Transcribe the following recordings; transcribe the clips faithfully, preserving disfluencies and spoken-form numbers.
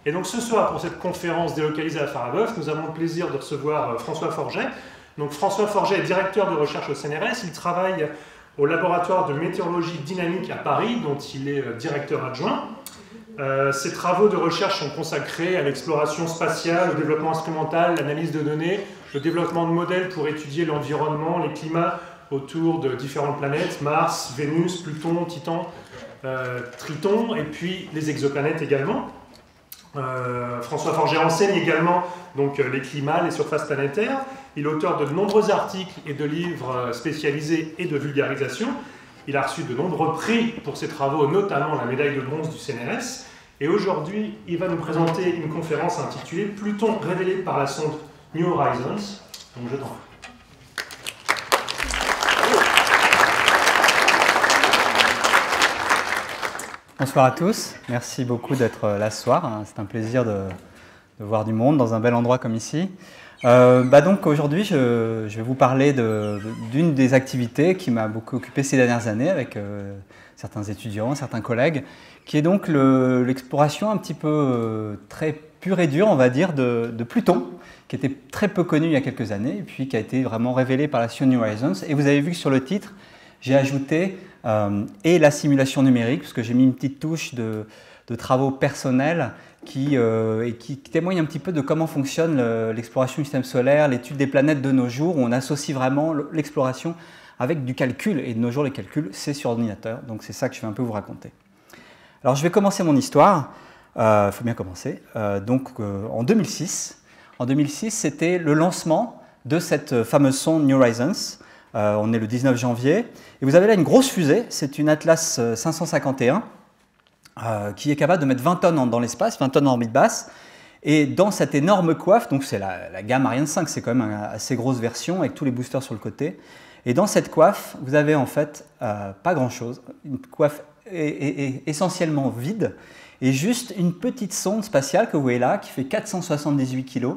Et donc ce soir, pour cette conférence délocalisée à Farabeuf, nous avons le plaisir de recevoir François Forget. Donc François Forget est directeur de recherche au C N R S. Il travaille au laboratoire de météorologie dynamique à Paris, dont il est directeur adjoint. Euh, ses travaux de recherche sont consacrés à l'exploration spatiale, au développement instrumental, l'analyse de données, le développement de modèles pour étudier l'environnement, les climats autour de différentes planètes, Mars, Vénus, Pluton, Titan, euh, Triton, et puis les exoplanètes également. Euh, François Forget enseigne également donc, les climats, les surfaces planétaires. Il est auteur de nombreux articles et de livres spécialisés et de vulgarisation. Il a reçu de nombreux prix pour ses travaux, notamment la médaille de bronze du C N R S. Et aujourd'hui, il va nous présenter une conférence intitulée « Pluton révélé par la sonde New Horizons ». Donc je t'en prie. Bonsoir à tous, merci beaucoup d'être là ce soir. C'est un plaisir de, de voir du monde dans un bel endroit comme ici. Euh, bah donc aujourd'hui, je, je vais vous parler d'une de, des activités qui m'a beaucoup occupé ces dernières années avec euh, certains étudiants, certains collègues, qui est donc l'exploration un petit peu euh, très pure et dure, on va dire, de, de Pluton, qui était très peu connu il y a quelques années, et puis qui a été vraiment révélé par la sonde New Horizons. Et vous avez vu que sur le titre, j'ai ajouté euh, et la simulation numérique, parce que j'ai mis une petite touche de, de travaux personnels qui, euh, et qui, qui témoignent un petit peu de comment fonctionne l'exploration du système solaire, l'étude des planètes de nos jours, où on associe vraiment l'exploration avec du calcul. Et de nos jours, les calculs, c'est sur ordinateur. Donc c'est ça que je vais un peu vous raconter. Alors je vais commencer mon histoire. Il euh, faut bien commencer. Euh, donc euh, en deux mille six, en deux mille six, c'était le lancement de cette fameuse sonde New Horizons. Euh, on est le dix-neuf janvier. Et vous avez là une grosse fusée, c'est une Atlas cinq cent cinquante et un, euh, qui est capable de mettre vingt tonnes dans l'espace, vingt tonnes en orbite basse. Et dans cette énorme coiffe, donc c'est la, la gamme Ariane cinq, c'est quand même une assez grosse version avec tous les boosters sur le côté. Et dans cette coiffe, vous avez en fait euh, pas grand-chose, une coiffe est, est, est essentiellement vide, et juste une petite sonde spatiale que vous voyez là, qui fait quatre cent soixante-dix-huit kilos,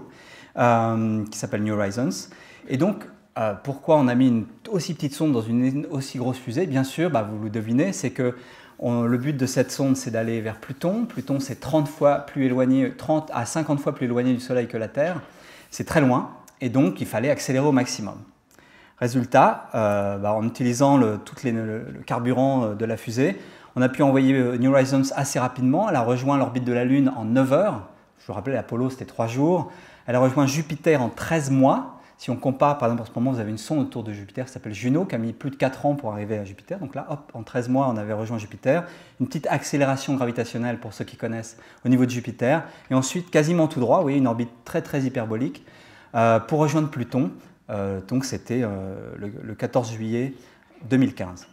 euh, qui s'appelle New Horizons. Et donc, Euh, pourquoi on a mis une aussi petite sonde dans une aussi grosse fusée? Bien sûr, bah, vous le devinez, c'est que on, le but de cette sonde, c'est d'aller vers Pluton. Pluton, c'est trente fois plus éloigné, trente à cinquante fois plus éloigné du Soleil que la Terre. C'est très loin, et donc il fallait accélérer au maximum. Résultat, euh, bah, en utilisant le, tout les, le, le carburant de la fusée, on a pu envoyer New Horizons assez rapidement. Elle a rejoint l'orbite de la Lune en neuf heures. Je vous rappelle, l'Apollo, c'était trois jours. Elle a rejoint Jupiter en treize mois. Si on compare, par exemple, en ce moment, vous avez une sonde autour de Jupiter qui s'appelle Juno, qui a mis plus de quatre ans pour arriver à Jupiter. Donc là, hop, en treize mois, on avait rejoint Jupiter. Une petite accélération gravitationnelle, pour ceux qui connaissent, au niveau de Jupiter. Et ensuite, quasiment tout droit, vous voyez, une orbite très, très hyperbolique, euh, pour rejoindre Pluton. Euh, donc c'était euh, le, le quatorze juillet deux mille quinze.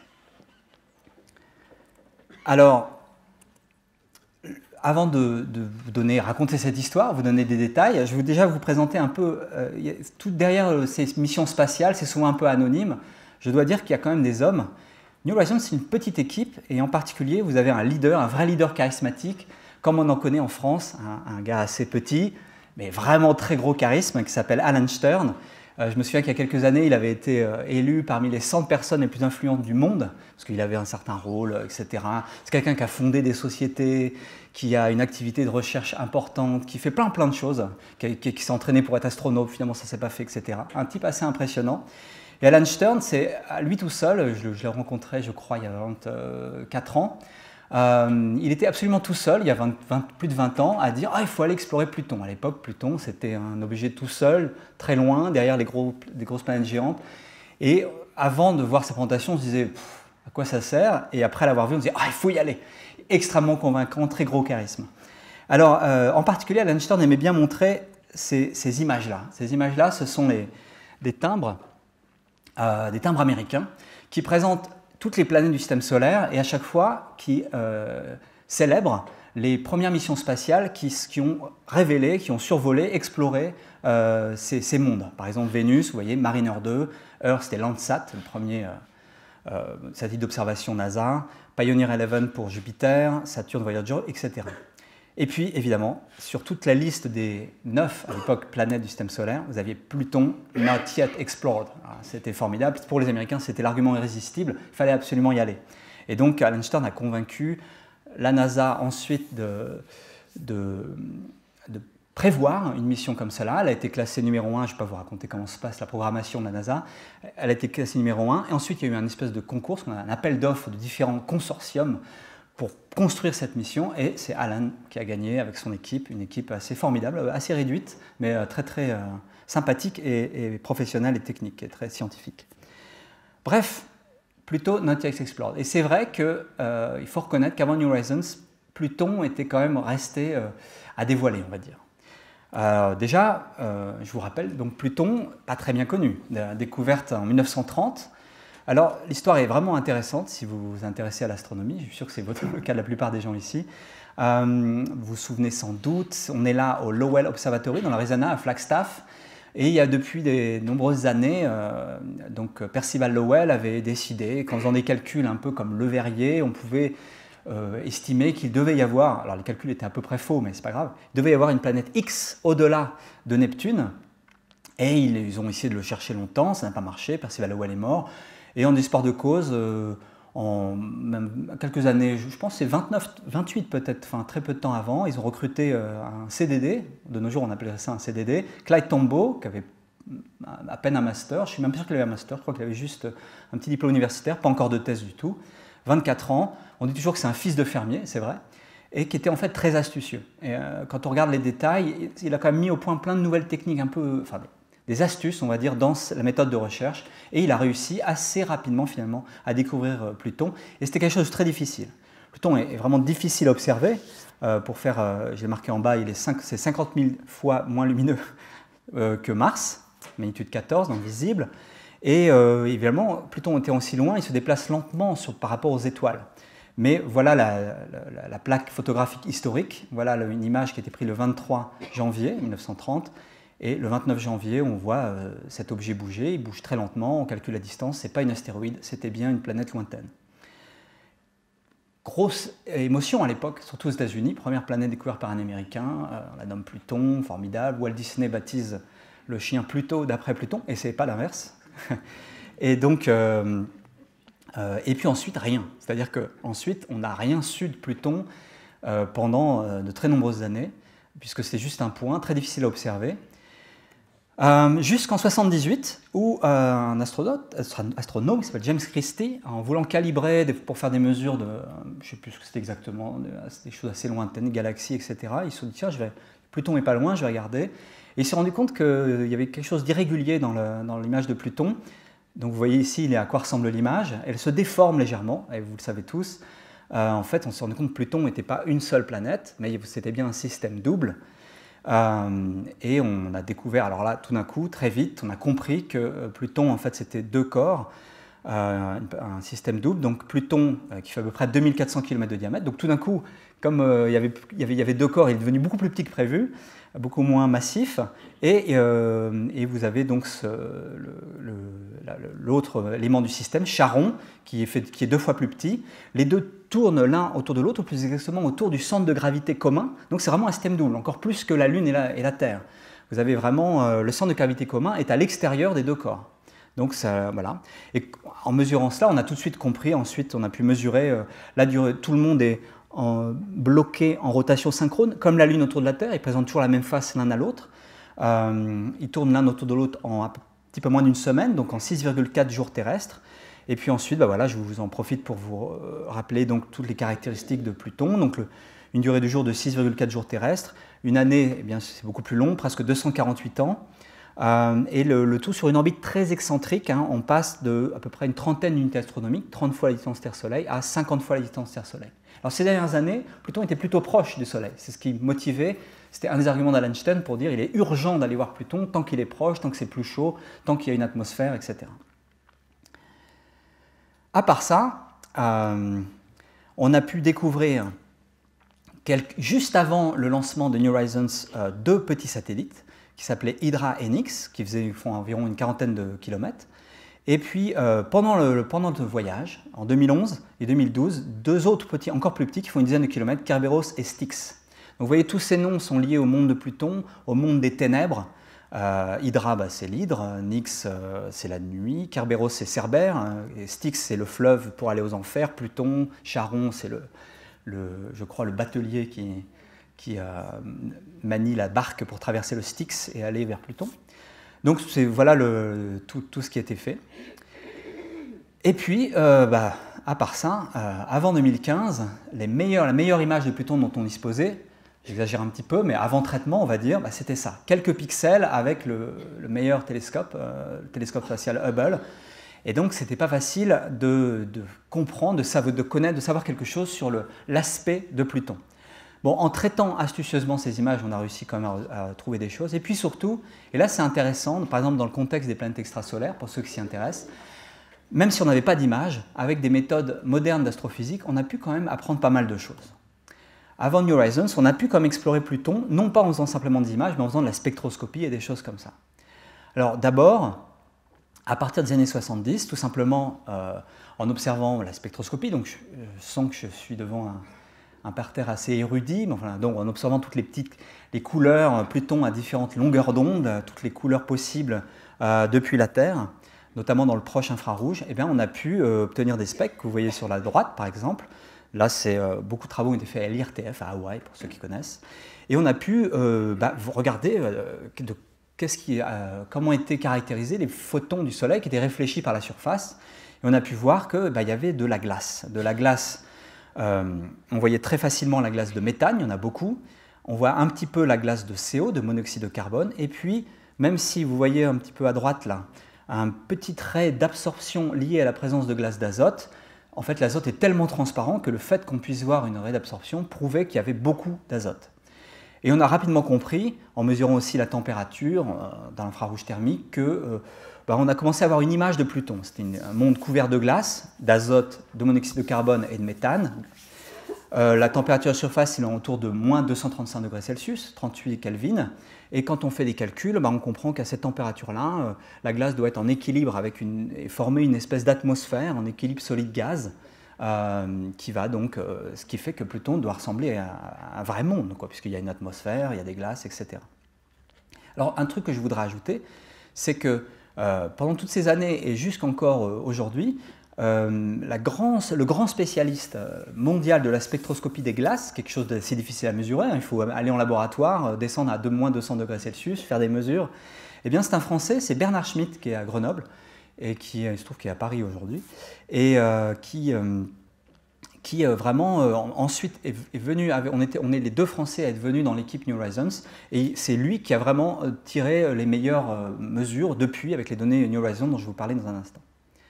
Alors, avant de, de vous donner, raconter cette histoire, vous donner des détails, je vais déjà vous présenter un peu, euh, tout derrière ces missions spatiales, c'est souvent un peu anonyme. Je dois dire qu'il y a quand même des hommes. New Horizons, c'est une petite équipe, et en particulier, vous avez un leader, un vrai leader charismatique, comme on en connaît en France, un, un gars assez petit, mais vraiment très gros charisme, qui s'appelle Alan Stern. Euh, je me souviens qu'il y a quelques années, il avait été euh, élu parmi les cent personnes les plus influentes du monde, parce qu'il avait un certain rôle, et cetera. C'est quelqu'un qui a fondé des sociétés, qui a une activité de recherche importante, qui fait plein plein de choses, qui, qui, qui s'est entraîné pour être astronaute, finalement ça ne s'est pas fait, et cetera. Un type assez impressionnant. Et Alan Stern, c'est à lui tout seul, je, je l'ai rencontré, je crois, il y a vingt-quatre ans. Euh, il était absolument tout seul, il y a vingt, vingt, plus de vingt ans, à dire « Ah, il faut aller explorer Pluton ». À l'époque, Pluton, c'était un objet tout seul, très loin, derrière les, gros, les grosses planètes géantes. Et avant de voir sa présentation, on se disait « À quoi ça sert ?» Et après l'avoir vu, on se disait « Ah, il faut y aller !» Extrêmement convaincant, très gros charisme. Alors, euh, en particulier, Alan Stern aimait bien montrer ces, ces images-là. Ces images-là, ce sont les, des timbres, euh, des timbres américains qui présentent toutes les planètes du système solaire et à chaque fois qui euh, célèbrent les premières missions spatiales qui, qui ont révélé, qui ont survolé, exploré euh, ces, ces mondes. Par exemple, Vénus, vous voyez, Mariner deux, Earth, c'était Landsat, le premier euh, euh, satellite d'observation NASA, Pioneer onze pour Jupiter, Saturne, Voyager, et cetera. Et puis, évidemment, sur toute la liste des neuf, à l'époque, planètes du système solaire, vous aviez Pluton, not yet explored. C'était formidable. Pour les Américains, c'était l'argument irrésistible. Il fallait absolument y aller. Et donc, Alan Stern a convaincu la NASA ensuite de, de, de prévoir une mission comme cela. Elle a été classée numéro un, je ne vais pas vous raconter comment se passe la programmation de la NASA, elle a été classée numéro un, et ensuite il y a eu un espèce de concours, un appel d'offres de différents consortiums pour construire cette mission, et c'est Alan qui a gagné avec son équipe, une équipe assez formidable, assez réduite, mais très très euh, sympathique et, et professionnelle et technique, et très scientifique. Bref, Pluto not yet explored. Et c'est vrai qu'il euh, faut reconnaître qu'avant New Horizons, Pluton était quand même resté euh, à dévoiler, on va dire. Euh, déjà, euh, je vous rappelle, donc Pluton, pas très bien connu, découverte en mille neuf cent trente. Alors, l'histoire est vraiment intéressante si vous vous intéressez à l'astronomie. Je suis sûr que c'est le cas de la plupart des gens ici. Euh, vous vous souvenez sans doute, on est là au Lowell Observatory, dans l'Arizona, à Flagstaff. Et il y a depuis de nombreuses années, euh, donc Percival Lowell avait décidé qu'en faisant des calculs un peu comme Le Verrier, on pouvait euh, estimer qu'il devait y avoir, alors les calculs étaient à peu près faux, mais c'est pas grave, il devait y avoir une planète X au-delà de Neptune. Et ils, ils ont essayé de le chercher longtemps, ça n'a pas marché, Percival Lowell est mort. Et en espoir de cause, euh, en même quelques années, je pense que c'est vingt-neuf, vingt-huit peut-être, enfin très peu de temps avant, ils ont recruté euh, un C D D, de nos jours on appelait ça un C D D, Clyde Tombaugh, qui avait à peine un master, je suis même pas sûr qu'il avait un master, je crois qu'il avait juste un petit diplôme universitaire, pas encore de thèse du tout, vingt-quatre ans, on dit toujours que c'est un fils de fermier, c'est vrai, et qui était en fait très astucieux. Et euh, quand on regarde les détails, il a quand même mis au point plein de nouvelles techniques un peu... Enfin, des astuces, on va dire, dans la méthode de recherche, et il a réussi assez rapidement, finalement, à découvrir Pluton, et c'était quelque chose de très difficile. Pluton est vraiment difficile à observer, euh, pour faire, euh, j'ai marqué en bas, il est, c'est cinquante mille fois moins lumineux euh, que Mars, magnitude quatorze, donc visible, et euh, évidemment, Pluton était aussi loin, il se déplace lentement sur, par rapport aux étoiles. Mais voilà la, la, la plaque photographique historique, voilà une image qui a été prise le vingt-trois janvier mille neuf cent trente, et le vingt-neuf janvier, on voit euh, cet objet bouger, il bouge très lentement, on calcule la distance, ce n'est pas une astéroïde, c'était bien une planète lointaine. Grosse émotion à l'époque, surtout aux États-Unis, première planète découverte par un Américain, euh, on la nomme Pluton, formidable, Walt Disney baptise le chien Pluto d'après Pluton, et ce n'est pas l'inverse. Et donc, euh, euh, et puis ensuite, rien. C'est-à-dire qu'ensuite, on n'a rien su de Pluton euh, pendant euh, de très nombreuses années, puisque c'est juste un point très difficile à observer. Euh, jusqu'en soixante-dix-huit, où euh, un astronaute, astronome qui s'appelle James Christie, en voulant calibrer des, pour faire des mesures de, je ne sais plus ce que c'était exactement, des choses assez lointaines, galaxies, et cetera, il se dit, tiens, je vais, Pluton n'est pas loin, je vais regarder. Et il s'est rendu compte qu'il y avait quelque chose d'irrégulier dans, le, dans l'image de Pluton. Donc vous voyez ici il est à quoi ressemble l'image. Elle se déforme légèrement, et vous le savez tous. Euh, en fait, on s'est rendu compte que Pluton n'était pas une seule planète, mais c'était bien un système double. Euh, et on a découvert, alors là, tout d'un coup, très vite, on a compris que Pluton, en fait, c'était deux corps, euh, un système double. Donc Pluton, euh, qui fait à peu près deux mille quatre cents kilomètres de diamètre. Donc tout d'un coup, comme euh, il, y avait, il, y avait, il y avait deux corps, il est devenu beaucoup plus petit que prévu, beaucoup moins massif. Et, euh, et vous avez donc ce, le, le, l'autre élément du système, Charon, qui est, fait, qui est deux fois plus petit. Les deux tournent l'un autour de l'autre, ou plus exactement autour du centre de gravité commun. Donc c'est vraiment un système double, encore plus que la Lune et la, et la Terre. Vous avez vraiment, euh, le centre de gravité commun est à l'extérieur des deux corps. Donc ça, voilà. Et en mesurant cela, on a tout de suite compris, ensuite on a pu mesurer euh, la durée, tout le monde est en, bloqué en rotation synchrone, comme la Lune autour de la Terre, ils présentent toujours la même face l'un à l'autre. Euh, ils tournent l'un autour de l'autre en un petit peu moins d'une semaine, donc en six virgule quatre jours terrestres. Et puis ensuite, bah voilà, je vous en profite pour vous rappeler donc toutes les caractéristiques de Pluton. Donc le, une durée de jour de six virgule quatre jours terrestres. Une année, eh bien, c'est beaucoup plus long, presque deux cent quarante-huit ans. Euh, et le, le tout sur une orbite très excentrique. Hein, on passe de à peu près une trentaine d'unités astronomiques, trente fois la distance Terre-Soleil, à cinquante fois la distance Terre-Soleil. Alors ces dernières années, Pluton était plutôt proche du Soleil. C'est ce qui motivait, c'était un des arguments d'Alan Stern pour dire qu'il est urgent d'aller voir Pluton tant qu'il est proche, tant que c'est plus chaud, tant qu'il y a une atmosphère, et cetera. À part ça, euh, on a pu découvrir, quelques, juste avant le lancement de New Horizons, euh, deux petits satellites qui s'appelaient Hydra et Nix, qui faisaient, font environ une quarantaine de kilomètres. Et puis, euh, pendant, le, pendant le voyage, en deux mille onze et deux mille douze, deux autres petits, encore plus petits, qui font une dizaine de kilomètres, Kerberos et Styx. Donc, vous voyez, tous ces noms sont liés au monde de Pluton, au monde des ténèbres. Euh, Hydra, bah, c'est l'hydre, Nix, euh, c'est la nuit, Kerberos, c'est Cerbère, hein, et Styx, c'est le fleuve pour aller aux enfers, Pluton, Charon, c'est le, le, je crois, le batelier qui, qui euh, manie la barque pour traverser le Styx et aller vers Pluton. Donc c'est, voilà le, tout, tout ce qui a été fait. Et puis, euh, bah, à part ça, euh, avant deux mille quinze, les meilleurs, la meilleure image de Pluton dont on disposait, j'exagère un petit peu, mais avant traitement, on va dire, bah, c'était ça. Quelques pixels avec le, le meilleur télescope, euh, le télescope spatial Hubble. Et donc, ce n'était pas facile de, de comprendre, de, savoir, de connaître, de savoir quelque chose sur le, l'aspect de Pluton. Bon, en traitant astucieusement ces images, on a réussi quand même à, à trouver des choses. Et puis surtout, et là c'est intéressant, par exemple dans le contexte des planètes extrasolaires, pour ceux qui s'y intéressent, même si on n'avait pas d'image, avec des méthodes modernes d'astrophysique, on a pu quand même apprendre pas mal de choses. Avant New Horizons, on a pu quand même explorer Pluton, non pas en faisant simplement des images, mais en faisant de la spectroscopie et des choses comme ça. Alors d'abord, à partir des années soixante-dix, tout simplement euh, en observant la spectroscopie, donc je, je sens que je suis devant un, un parterre assez érudit, mais enfin, donc en observant toutes les petites les couleurs, Pluton à différentes longueurs d'onde, toutes les couleurs possibles euh, depuis la Terre, notamment dans le proche infrarouge, eh bien, on a pu euh, obtenir des specs que vous voyez sur la droite, par exemple. Là, c'est, euh, beaucoup de travaux ont été faits à l'I R T F, à Hawaï, pour ceux qui connaissent. Et on a pu euh, bah, regarder euh, de, qu'est-ce qui, euh, comment étaient caractérisés les photons du Soleil qui étaient réfléchis par la surface. Et on a pu voir qu'il bah, y avait de la glace. De la glace, euh, on voyait très facilement la glace de méthane, il y en a beaucoup. On voit un petit peu la glace de C O, de monoxyde de carbone. Et puis, même si vous voyez un petit peu à droite, là, un petit trait d'absorption lié à la présence de glace d'azote. En fait, l'azote est tellement transparent que le fait qu'on puisse voir une raie d'absorption prouvait qu'il y avait beaucoup d'azote. Et on a rapidement compris, en mesurant aussi la température euh, dans l'infrarouge thermique, que euh, bah, on a commencé à avoir une image de Pluton. C'était une, un monde couvert de glace, d'azote, de monoxyde de carbone et de méthane. Euh, la température de surface est autour de moins deux cent trente-cinq degrés Celsius, trente-huit Kelvin. Et quand on fait des calculs, bah, on comprend qu'à cette température-là, euh, la glace doit être en équilibre avec une, et former une espèce d'atmosphère, en équilibre solide-gaz, euh, qui va donc, euh, ce qui fait que Pluton doit ressembler à, à un vrai monde, quoi, puisqu'il y a une atmosphère, il y a des glaces, et cetera. Alors, un truc que je voudrais ajouter, c'est que euh, pendant toutes ces années et jusqu'encore euh, aujourd'hui, Euh, la grand, le grand spécialiste mondial de la spectroscopie des glaces, quelque chose d'assez difficile à mesurer, hein, il faut aller en laboratoire, descendre à moins deux cents degrés Celsius, faire des mesures, eh bien c'est un Français, c'est Bernard Schmitt qui est à Grenoble, et qui il se trouve qu'il est à Paris aujourd'hui, et euh, qui, euh, qui euh, vraiment euh, ensuite est, est venu, on, était, on est les deux Français à être venus dans l'équipe New Horizons, et c'est lui qui a vraiment tiré les meilleures euh, mesures depuis avec les données New Horizons dont je vais vous parler dans un instant.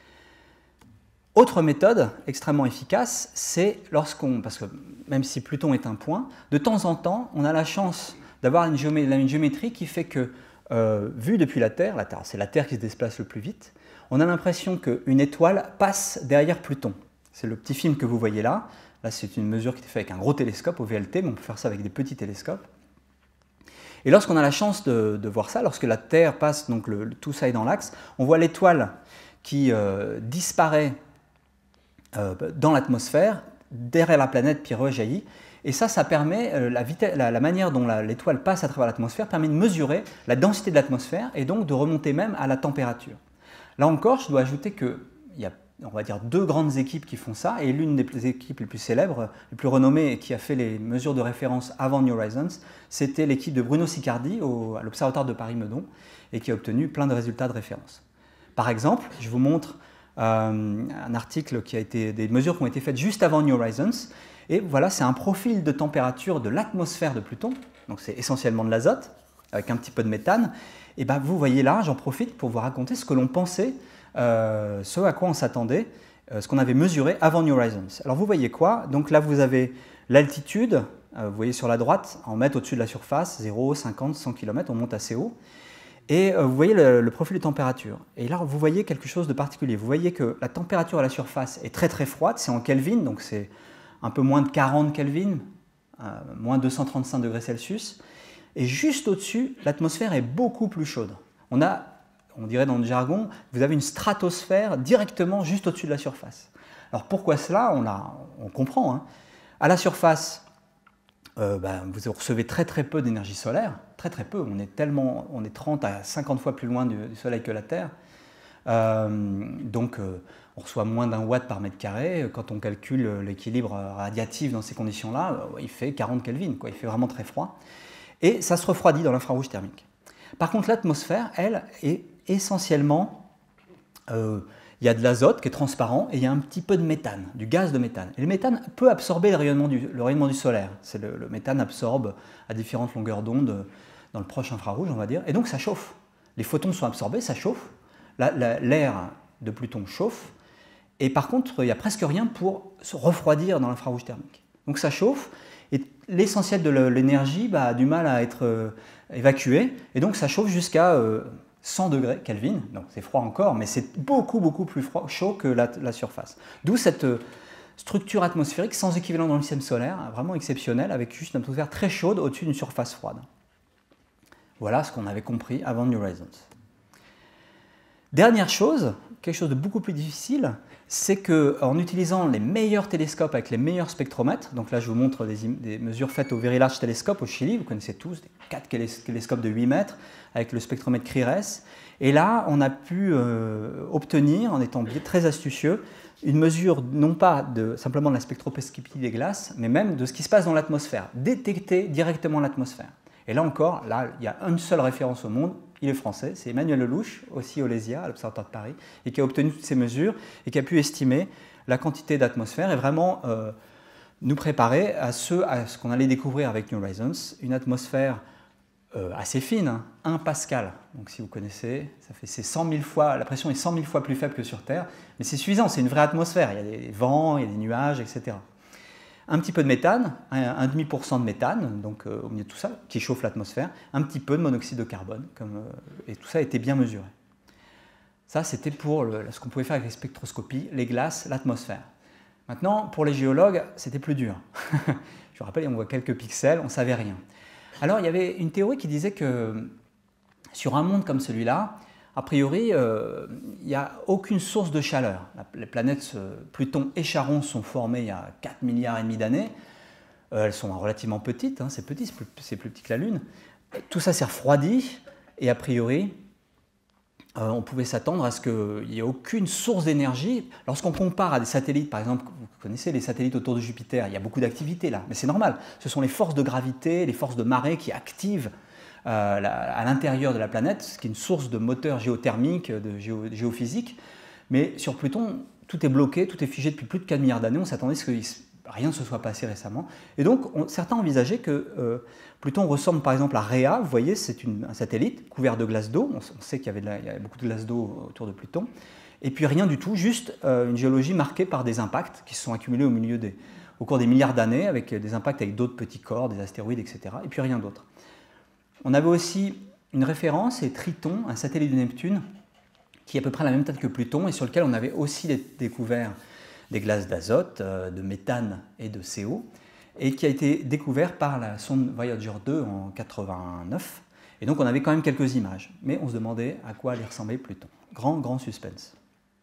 Autre méthode extrêmement efficace, c'est lorsqu'on, parce que même si Pluton est un point, de temps en temps, on a la chance d'avoir une, géomé une géométrie qui fait que, euh, vu depuis la Terre, la Terre, c'est la Terre qui se déplace le plus vite, on a l'impression qu'une étoile passe derrière Pluton. C'est le petit film que vous voyez là. Là, c'est une mesure qui est faite avec un gros télescope au V L T, mais on peut faire ça avec des petits télescopes. Et lorsqu'on a la chance de, de voir ça, lorsque la Terre passe, donc le, le, tout ça est dans l'axe, on voit l'étoile qui euh, disparaît dans l'atmosphère, derrière la planète, puis rejaillit. Et ça, ça permet, euh, la, vitesse, la, la manière dont l'étoile passe à travers l'atmosphère permet de mesurer la densité de l'atmosphère et donc de remonter même à la température. Là encore, je dois ajouter qu'il y a, on va dire, deux grandes équipes qui font ça, et l'une des équipes les plus célèbres, les plus renommées et qui a fait les mesures de référence avant New Horizons, c'était l'équipe de Bruno Sicardi au, à l'Observatoire de Paris-Meudon, et qui a obtenu plein de résultats de référence. Par exemple, je vous montre Euh, un article qui a été, des mesures qui ont été faites juste avant New Horizons, et voilà, c'est un profil de température de l'atmosphère de Pluton, donc c'est essentiellement de l'azote, avec un petit peu de méthane, et ben vous voyez là, j'en profite pour vous raconter ce que l'on pensait, euh, ce à quoi on s'attendait, euh, ce qu'on avait mesuré avant New Horizons. Alors vous voyez quoi? Donc là vous avez l'altitude, euh, vous voyez sur la droite, en mètres au-dessus de la surface, zéro, cinquante, cent kilomètres, on monte assez haut. Et vous voyez le, le profil de température. Et là, vous voyez quelque chose de particulier. Vous voyez que la température à la surface est très très froide, c'est en Kelvin, donc c'est un peu moins de quarante Kelvin, euh, moins deux cent trente-cinq degrés Celsius. Et juste au-dessus, l'atmosphère est beaucoup plus chaude. On a, on dirait dans le jargon, vous avez une stratosphère directement juste au-dessus de la surface. Alors pourquoi cela? On, a, on comprend. Hein. À la surface, Euh, ben, vous recevez très très peu d'énergie solaire, très très peu, on est, tellement, on est trente à cinquante fois plus loin du, du Soleil que la Terre, euh, donc euh, on reçoit moins d'un watt par mètre carré. Quand on calcule l'équilibre radiatif dans ces conditions-là, il fait quarante Kelvin, quoi. Il fait vraiment très froid. Et ça se refroidit dans l'infrarouge thermique. Par contre, l'atmosphère, elle, est essentiellement... Euh, il y a de l'azote qui est transparent et il y a un petit peu de méthane, du gaz de méthane. Et le méthane peut absorber le rayonnement du, le rayonnement du solaire. Le, le méthane absorbe à différentes longueurs d'onde dans le proche infrarouge, on va dire. Et donc ça chauffe. Les photons sont absorbés, ça chauffe. L'air de Pluton chauffe. Et par contre, il n'y a presque rien pour se refroidir dans l'infrarouge thermique. Donc ça chauffe. Et l'essentiel de l'énergie bah, a du mal à être euh, évacué. Et donc ça chauffe jusqu'à... Euh, cent degrés Kelvin, donc c'est froid encore, mais c'est beaucoup, beaucoup plus froid, chaud que la, la surface. D'où cette euh, structure atmosphérique sans équivalent dans le système solaire, vraiment exceptionnelle, avec juste une atmosphère très chaude au-dessus d'une surface froide. Voilà ce qu'on avait compris avant New Horizons. Dernière chose, quelque chose de beaucoup plus difficile, c'est qu'en utilisant les meilleurs télescopes avec les meilleurs spectromètres, donc là je vous montre des, des mesures faites au Very Large Telescope au Chili, vous connaissez tous, des quatre télescopes de huit mètres avec le spectromètre CRIRES, et là on a pu euh, obtenir, en étant très astucieux, une mesure non pas de, simplement de la spectroscopie des glaces, mais même de ce qui se passe dans l'atmosphère, détecter directement l'atmosphère. Et là encore, là, il y a une seule référence au monde, il est français, c'est Emmanuel Lelouch, aussi au LESIA, à l'Observatoire de Paris, et qui a obtenu toutes ces mesures et qui a pu estimer la quantité d'atmosphère et vraiment euh, nous préparer à ce, à ce qu'on allait découvrir avec New Horizons, une atmosphère euh, assez fine, hein, un pascal. Donc si vous connaissez, ça fait c'est cent mille fois, la pression est cent mille fois plus faible que sur Terre, mais c'est suffisant, c'est une vraie atmosphère, il y a des vents, il y a des nuages, et cetera. Un petit peu de méthane, un virgule cinq pour cent de méthane, donc euh, au milieu de tout ça, qui chauffe l'atmosphère, un petit peu de monoxyde de carbone, comme, euh, et tout ça a été bien mesuré. Ça, c'était pour le, ce qu'on pouvait faire avec les spectroscopies, les glaces, l'atmosphère. Maintenant, pour les géologues, c'était plus dur. Je vous rappelle, on voit quelques pixels, on ne savait rien. Alors, il y avait une théorie qui disait que sur un monde comme celui-là, a priori, euh, il n'y a aucune source de chaleur. Les planètes euh, Pluton et Charon sont formées il y a quatre milliards et demi d'années. Euh, elles sont relativement petites, hein, c'est petit, c'est plus, c'est plus petit que la Lune. Tout ça s'est refroidi et a priori, euh, on pouvait s'attendre à ce qu'il n'y ait aucune source d'énergie. Lorsqu'on compare à des satellites, par exemple, vous connaissez les satellites autour de Jupiter, il y a beaucoup d'activité là, mais c'est normal. Ce sont les forces de gravité, les forces de marée qui activent Euh, à l'intérieur de la planète, ce qui est une source de moteur géothermique, de géo, géophysique. Mais sur Pluton, tout est bloqué, tout est figé depuis plus de quatre milliards d'années. On s'attendait à ce que rien ne se soit passé récemment. Et donc, on, certains envisageaient que euh, Pluton ressemble par exemple à Rhea. Vous voyez, c'est un satellite couvert de glace d'eau. On, on sait qu'il y avait, de la, il y avait beaucoup de glace d'eau autour de Pluton. Et puis rien du tout, juste euh, une géologie marquée par des impacts qui se sont accumulés au, milieu des, au cours des milliards d'années, avec des impacts avec d'autres petits corps, des astéroïdes, et cetera. Et puis rien d'autre. On avait aussi une référence, c'est Triton, un satellite de Neptune, qui est à peu près à la même taille que Pluton et sur lequel on avait aussi découvert des glaces d'azote, de méthane et de C O, et qui a été découvert par la sonde Voyager deux en mille neuf cent quatre-vingt-neuf. Et donc on avait quand même quelques images, mais on se demandait à quoi allait ressembler Pluton. Grand, grand suspense.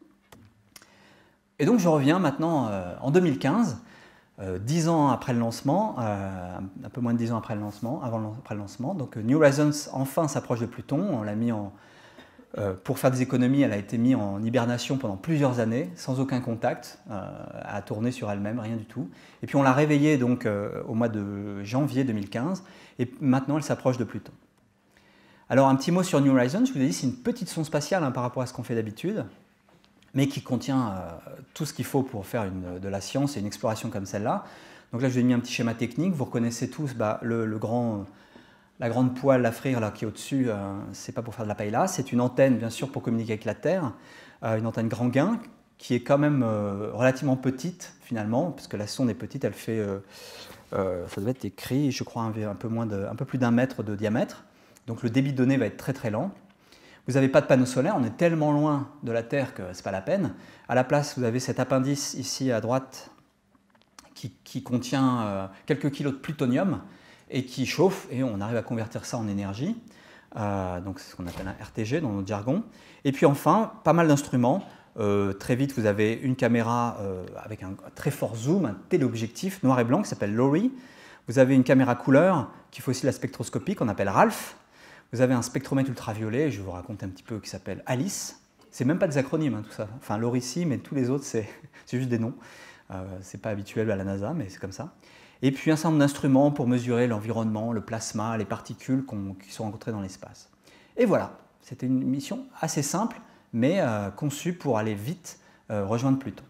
Et donc je reviens maintenant euh, en deux mille quinze, Euh, dix ans après le lancement, euh, un peu moins de dix ans après le lancement, avant le, après le lancement. Donc New Horizons enfin s'approche de Pluton. On l'a mis en, euh, pour faire des économies, elle a été mise en hibernation pendant plusieurs années, sans aucun contact, euh, à tourner sur elle-même, rien du tout. Et puis on l'a réveillée donc euh, au mois de janvier deux mille quinze, et maintenant elle s'approche de Pluton. Alors un petit mot sur New Horizons. Je vous ai dit, c'est une petite sonde spatiale hein, par rapport à ce qu'on fait d'habitude, mais qui contient euh, tout ce qu'il faut pour faire une, de la science et une exploration comme celle-là. Donc là, je vous ai mis un petit schéma technique. Vous reconnaissez tous bah, le, le grand, la grande poêle à frire là, qui est au-dessus. Euh, ce n'est pas pour faire de la paille c'est une antenne, bien sûr, pour communiquer avec la Terre, euh, une antenne grand gain, qui est quand même euh, relativement petite, finalement, parce que la sonde est petite, elle fait, euh, euh, ça doit être écrit, je crois, un, un, peu, moins de, un peu plus d'un mètre de diamètre. Donc le débit de données va être très très lent. Vous n'avez pas de panneau solaire, on est tellement loin de la Terre que ce n'est pas la peine. À la place, vous avez cet appendice ici à droite qui, qui contient euh, quelques kilos de plutonium et qui chauffe, et on arrive à convertir ça en énergie. Euh, donc c'est ce qu'on appelle un R T G dans notre jargon. Et puis enfin, pas mal d'instruments. Euh, très vite, vous avez une caméra euh, avec un très fort zoom, un téléobjectif noir et blanc qui s'appelle LORRI. Vous avez une caméra couleur qui fait aussi la spectroscopie qu'on appelle RALPH. Vous avez un spectromètre ultraviolet, je vais vous raconter un petit peu, qui s'appelle ALICE. c'est même pas des acronymes, hein, tout ça. Enfin, l'Orici, mais tous les autres, c'est juste des noms. Euh, c'est pas habituel à la NASA, mais c'est comme ça. Et puis un certain nombre d'instruments pour mesurer l'environnement, le plasma, les particules qu'on, qui sont rencontrées dans l'espace. Et voilà, c'était une mission assez simple, mais euh, conçue pour aller vite euh, rejoindre Pluton.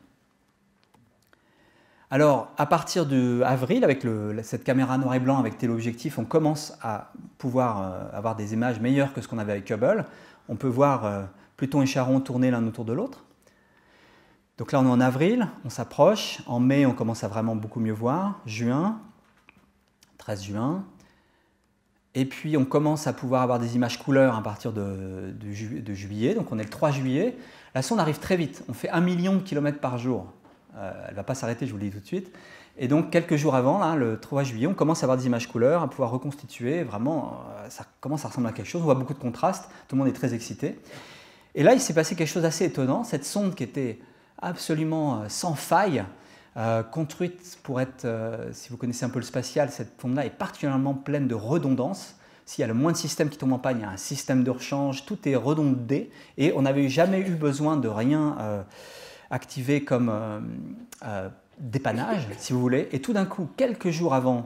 Alors, à partir d'avril, avec le, cette caméra noir et blanc avec téléobjectif, on commence à pouvoir euh, avoir des images meilleures que ce qu'on avait avec Hubble. On peut voir euh, Pluton et Charon tourner l'un autour de l'autre. Donc là, on est en avril, on s'approche. En mai, on commence à vraiment beaucoup mieux voir. Juin, treize juin. Et puis, on commence à pouvoir avoir des images couleurs à partir de, de, ju de juillet. Donc, on est le trois juillet. La sonde arrive très vite. On fait un million de kilomètres par jour. Euh, elle ne va pas s'arrêter, je vous le dis tout de suite. Et donc, quelques jours avant, là, le trois juillet, on commence à avoir des images couleurs, à pouvoir reconstituer. Vraiment, euh, ça commence à ressembler à quelque chose. On voit beaucoup de contrastes. Tout le monde est très excité. Et là, il s'est passé quelque chose d'assez étonnant. Cette sonde qui était absolument sans faille, euh, construite pour être, euh, si vous connaissez un peu le spatial, cette sonde-là est particulièrement pleine de redondance. S'il y a le moins de systèmes qui tombent en panne, il y a un système de rechange, tout est redondé, et on n'avait jamais eu besoin de rien euh, activer comme euh, euh, dépannage, si vous voulez. Et tout d'un coup, quelques jours avant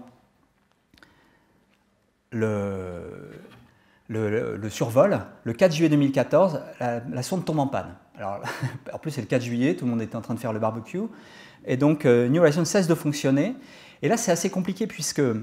le, le, le, le survol, le quatre juillet deux mille quatorze, la, la sonde tombe en panne. Alors, en plus, c'est le quatre juillet, tout le monde était en train de faire le barbecue. Et donc, euh, New Horizons cesse de fonctionner. Et là, c'est assez compliqué puisque euh,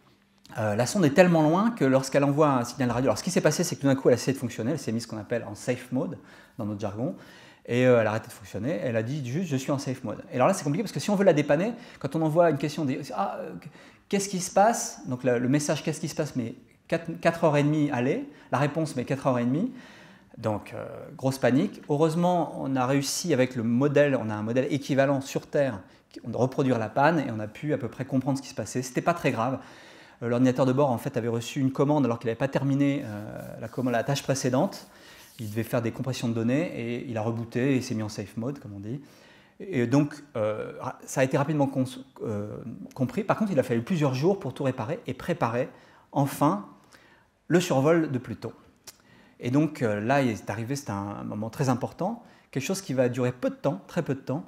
la sonde est tellement loin que lorsqu'elle envoie un signal radio... Alors, ce qui s'est passé, c'est que tout d'un coup, elle a cessé de fonctionner. Elle s'est mise ce qu'on appelle en safe mode, dans notre jargon. Et euh, elle a arrêté de fonctionner. Elle a dit juste, je suis en safe mode. Et alors là, c'est compliqué parce que si on veut la dépanner, quand on envoie une question, des, ah, euh, qu'est-ce qui se passe? Donc, le, le message, qu'est-ce qui se passe? Mais quatre heures trente, allez. La réponse, mais quatre heures trente. Donc, euh, grosse panique. Heureusement, on a réussi avec le modèle, on a un modèle équivalent sur Terre, de reproduire la panne, et on a pu à peu près comprendre ce qui se passait. Ce n'était pas très grave. Euh, L'ordinateur de bord, en fait, avait reçu une commande alors qu'il n'avait pas terminé euh, la, commande, la tâche précédente. Il devait faire des compressions de données, et il a rebooté, et il s'est mis en safe mode, comme on dit. Et donc, euh, ça a été rapidement euh, compris. Par contre, il a fallu plusieurs jours pour tout réparer et préparer, enfin, le survol de Pluton. Et donc euh, là, il est arrivé, c'est un, un moment très important, quelque chose qui va durer peu de temps, très peu de temps,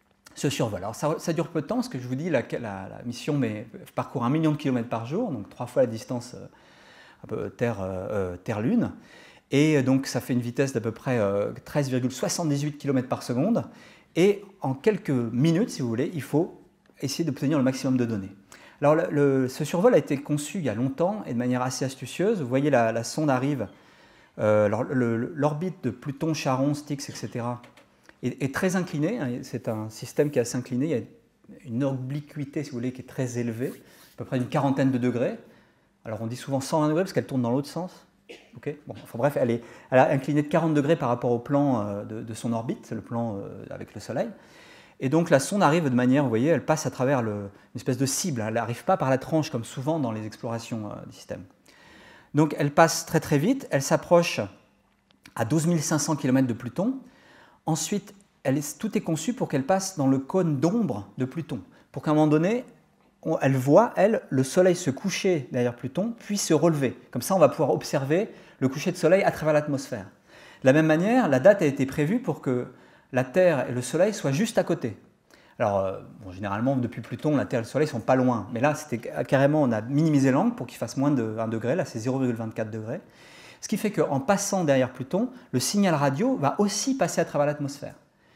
ce survol. Alors ça, ça dure peu de temps, parce que je vous dis, la, la, la mission mais, parcourt un million de kilomètres par jour, donc trois fois la distance euh, un peu Terre, euh, Terre-Lune, et donc ça fait une vitesse d'à peu près euh, treize virgule soixante-dix-huit kilomètres par seconde, et en quelques minutes, si vous voulez, il faut essayer d'obtenir le maximum de données. Alors le, le, ce survol a été conçu il y a longtemps, et de manière assez astucieuse. Vous voyez, la, la sonde arrive. Euh, L'orbite de Pluton, Charon, Styx, et cetera est, est très inclinée. Hein, c'est un système qui est assez incliné. Il y a une obliquité, si vous voulez, qui est très élevée, à peu près une quarantaine de degrés. Alors on dit souvent cent vingt degrés parce qu'elle tourne dans l'autre sens. Okay, bon, enfin, bref, elle est elle a incliné de quarante degrés par rapport au plan euh, de, de son orbite, c'est le plan euh, avec le Soleil. Et donc la sonde arrive de manière, vous voyez, elle passe à travers le, une espèce de cible. Elle n'arrive pas par la tranche comme souvent dans les explorations euh, du système. Donc elle passe très très vite, elle s'approche à douze mille cinq cents kilomètres de Pluton. Ensuite, elle est, tout est conçu pour qu'elle passe dans le cône d'ombre de Pluton, pour qu'à un moment donné, on, elle voit, elle, le Soleil se coucher derrière Pluton, puis se relever. Comme ça, on va pouvoir observer le coucher de Soleil à travers l'atmosphère. De la même manière, la date a été prévue pour que la Terre et le Soleil soient juste à côté. Alors, euh, bon, généralement, depuis Pluton, la Terre et le Soleil ne sont pas loin. Mais là, c'était carrément, on a minimisé l'angle pour qu'il fasse moins de un degré. Là, c'est zéro virgule vingt-quatre degrés. Ce qui fait qu'en passant derrière Pluton, le signal radio va aussi passer à travers l'atmosphère.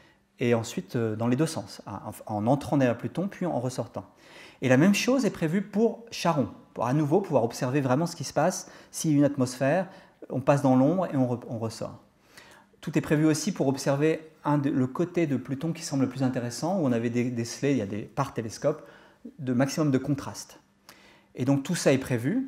Et ensuite, euh, dans les deux sens, en, en entrant derrière Pluton, puis en ressortant. Et la même chose est prévue pour Charon, pour à nouveau pouvoir observer vraiment ce qui se passe. S'il y a une atmosphère, on passe dans l'ombre et on, re, on ressort. Tout est prévu aussi pour observer un de, le côté de Pluton qui semble le plus intéressant, où on avait décelé, il y a des, par télescope, de maximum de contraste. Et donc tout ça est prévu,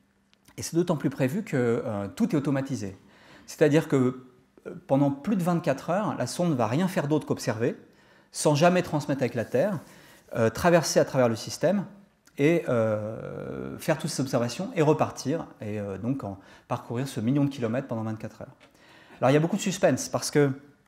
et c'est d'autant plus prévu que euh, tout est automatisé. C'est-à-dire que euh, pendant plus de vingt-quatre heures, la sonde ne va rien faire d'autre qu'observer, sans jamais transmettre avec la Terre, euh, traverser à travers le système, et euh, faire toutes ces observations, et repartir, et euh, donc en, parcourir ce million de kilomètres pendant vingt-quatre heures. Alors il y a beaucoup de suspense, parce que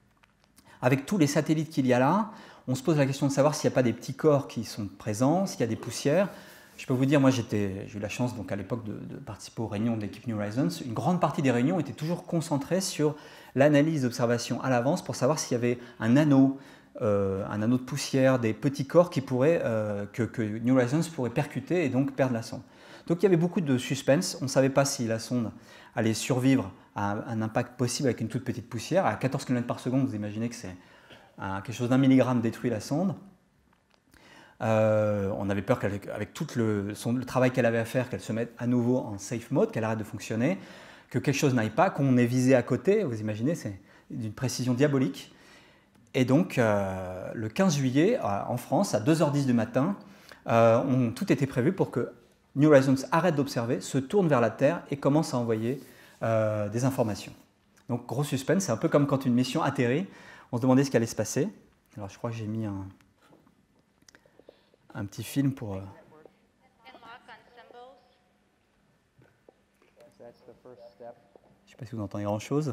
avec tous les satellites qu'il y a là, on se pose la question de savoir s'il n'y a pas des petits corps qui sont présents, s'il y a des poussières. Je peux vous dire, moi j'ai eu la chance donc, à l'époque de, de participer aux réunions de l'équipe New Horizons. Une grande partie des réunions était toujours concentrée sur l'analyse d'observation à l'avance pour savoir s'il y avait un anneau, euh, un anneau de poussière, des petits corps qui pourraient, euh, que, que New Horizons pourrait percuter et donc perdre la sonde. Donc il y avait beaucoup de suspense. On ne savait pas si la sonde allait survivre à un impact possible avec une toute petite poussière. À quatorze kilomètres par seconde, vous imaginez que c'est quelque chose d'un milligramme détruit la sonde. Euh, on avait peur qu'avec avec tout le, son, le travail qu'elle avait à faire, qu'elle se mette à nouveau en safe mode, qu'elle arrête de fonctionner, que quelque chose n'aille pas, qu'on ait visé à côté. Vous imaginez, c'est d'une précision diabolique. Et donc, euh, le quinze juillet, en France, à deux heures dix du matin, euh, on, tout était prévu pour que New Horizons arrête d'observer, se tourne vers la Terre et commence à envoyer euh, des informations. Donc, gros suspense, c'est un peu comme quand une mission atterrit, on se demandait ce qui allait se passer. Alors, je crois que j'ai mis un... un petit film pour... Euh... Je ne sais pas si vous entendez grand-chose.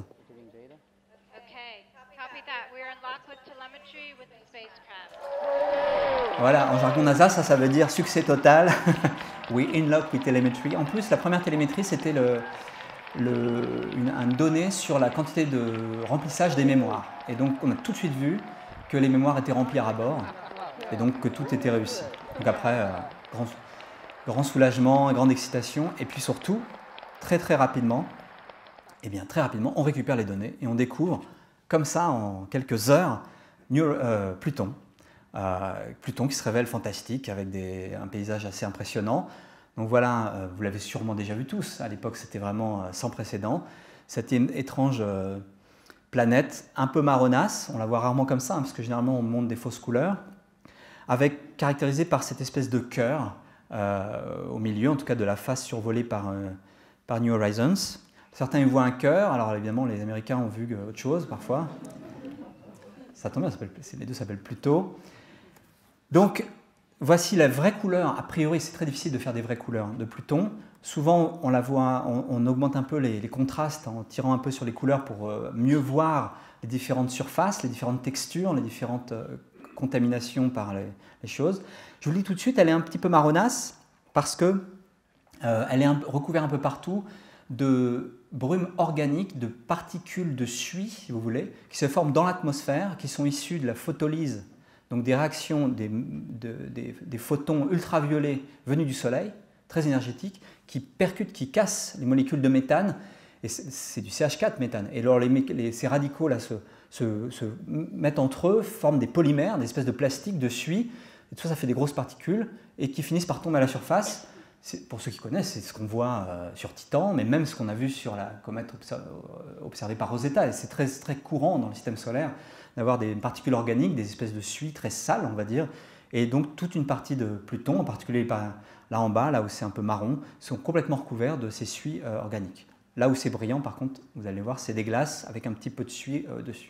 Voilà, en jargon NASA, ça, ça veut dire succès total. We unlock with telemetry. En plus, la première télémétrie, c'était le, le, une, une donnée sur la quantité de remplissage des mémoires. Et donc, on a tout de suite vu que les mémoires étaient remplies à bord. Et donc que tout était réussi. Donc après, euh, grand, grand soulagement, grande excitation, et puis surtout, très très rapidement, eh bien très rapidement, on récupère les données et on découvre, comme ça, en quelques heures, New, euh, Pluton. Euh, Pluton qui se révèle fantastique, avec des, un paysage assez impressionnant. Donc voilà, euh, vous l'avez sûrement déjà vu tous, à l'époque c'était vraiment euh, sans précédent. Cette étrange euh, planète un peu marronasse, on la voit rarement comme ça, hein, parce que généralement on montre des fausses couleurs, avec, caractérisé par cette espèce de cœur euh, au milieu, en tout cas de la face survolée par, euh, par New Horizons. Certains y voient un cœur, alors évidemment les Américains ont vu autre chose parfois. Ça tombe bien, les deux s'appellent Pluto. Donc voici la vraie couleur, a priori c'est très difficile de faire des vraies couleurs de Pluton. Souvent on, la voit, on, on augmente un peu les, les contrastes en tirant un peu sur les couleurs pour euh, mieux voir les différentes surfaces, les différentes textures, les différentes... Euh, contamination par les, les choses. Je vous le dis tout de suite, elle est un petit peu marronasse parce qu'elle euh, est un, recouverte un peu partout de brumes organiques, de particules de suie, si vous voulez, qui se forment dans l'atmosphère, qui sont issues de la photolyse, donc des réactions des, de, des, des photons ultraviolets venus du Soleil, très énergétiques, qui percutent, qui cassent les molécules de méthane, et c'est du C H quatre méthane. Et alors les, les, ces radicaux là se Se, se mettent entre eux, forment des polymères, des espèces de plastique, de suie, et tout ça, ça fait des grosses particules, et qui finissent par tomber à la surface. Pour ceux qui connaissent, c'est ce qu'on voit euh, sur Titan, mais même ce qu'on a vu sur la comète observée par Rosetta, et c'est très, très courant dans le système solaire d'avoir des particules organiques, des espèces de suie très sales, on va dire, et donc toute une partie de Pluton, en particulier par, là en bas, là où c'est un peu marron, sont complètement recouverts de ces suies euh, organiques. Là où c'est brillant, par contre, vous allez voir, c'est des glaces avec un petit peu de suie euh, dessus.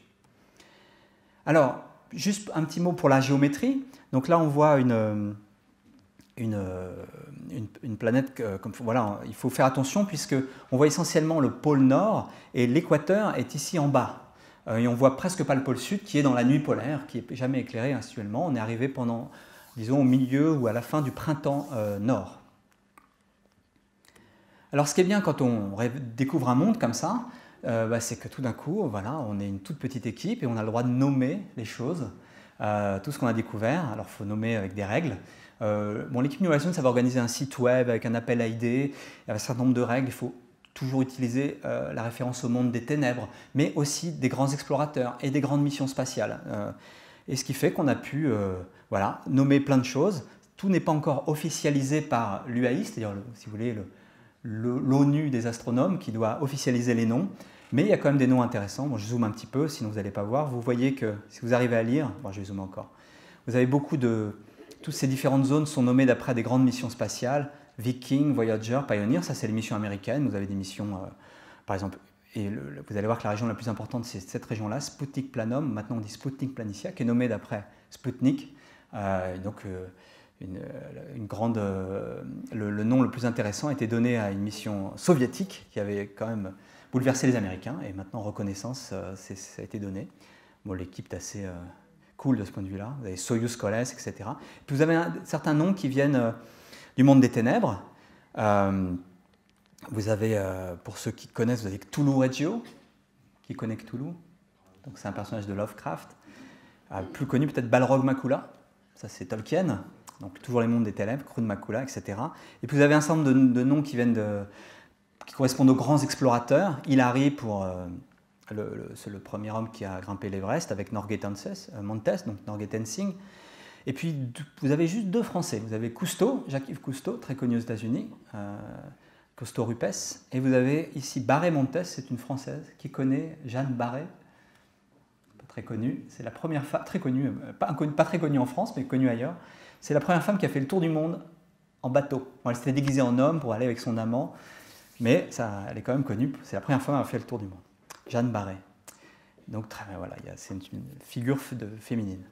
Alors, juste un petit mot pour la géométrie. Donc là, on voit une, une, une, une planète, comme, voilà, il faut faire attention puisqu'on voit essentiellement le pôle nord et l'équateur est ici en bas. Et on ne voit presque pas le pôle sud qui est dans la nuit polaire, qui n'est jamais éclairé actuellement. On est arrivé pendant, disons, au milieu ou à la fin du printemps euh, nord. Alors, ce qui est bien quand on découvre un monde comme ça, Euh, bah, c'est que tout d'un coup, voilà, on est une toute petite équipe et on a le droit de nommer les choses, euh, tout ce qu'on a découvert. Alors, il faut nommer avec des règles. Euh, bon, l'équipe New Horizons, ça va organiser un site web avec un appel à idées, il y a un certain nombre de règles. Il faut toujours utiliser euh, la référence au monde des ténèbres, mais aussi des grands explorateurs et des grandes missions spatiales. Euh, et ce qui fait qu'on a pu euh, voilà, nommer plein de choses. Tout n'est pas encore officialisé par l'U A I, c'est-à-dire, si vous voulez, l'ONU des astronomes qui doit officialiser les noms. Mais il y a quand même des noms intéressants. Bon, je zoome un petit peu, sinon vous n'allez pas voir. Vous voyez que, si vous arrivez à lire, bon, je vais zoomer encore, vous avez beaucoup de... Toutes ces différentes zones sont nommées d'après des grandes missions spatiales. Viking, Voyager, Pioneer, ça c'est les missions américaines. Vous avez des missions, euh, par exemple, et le, vous allez voir que la région la plus importante c'est cette région-là, Sputnik Planum, maintenant on dit Sputnik Planitia, qui est nommée d'après Sputnik. Euh, donc euh, une, une grande, euh, le, le nom le plus intéressant a été donné à une mission soviétique qui avait quand même bouleversé les Américains, et maintenant reconnaissance, euh, ça a été donné. Bon, l'équipe est assez euh, cool de ce point de vue-là. Vous avez Soyuz, Koles, et cetera. Puis vous avez un, certains noms qui viennent du monde des ténèbres. Euh, vous avez, euh, pour ceux qui connaissent, vous avez Cthulhu Regio. Qui connaît Cthulhu? Donc c'est un personnage de Lovecraft. Euh, plus connu peut-être Balrog Makula. Ça c'est Tolkien. Donc toujours les mondes des ténèbres, Crún Makula, et cetera. Et puis vous avez un certain nombre de, de noms qui viennent de, qui correspondent aux grands explorateurs. Hilary pour euh, le, le, c'est le premier homme qui a grimpé l'Everest avec Norgay-Montes, euh, Montes, donc Norgay-Tenzing. Et puis vous avez juste deux Français. Vous avez Cousteau, Jacques-Yves Cousteau, très connu aux États-Unis, euh, Cousteau Rupes. Et vous avez ici Barré-Montes, c'est une Française qui connaît Jeanne Barré. Très connue. C'est la première femme, très connue, pas, pas très connue en France, mais connue ailleurs. C'est la première femme qui a fait le tour du monde en bateau. Bon, elle s'était déguisée en homme pour aller avec son amant, mais ça, elle est quand même connue. C'est la première femme à avoir fait le tour du monde. Jeanne Barré. Donc très bien, voilà, c'est une, une figure de, féminine.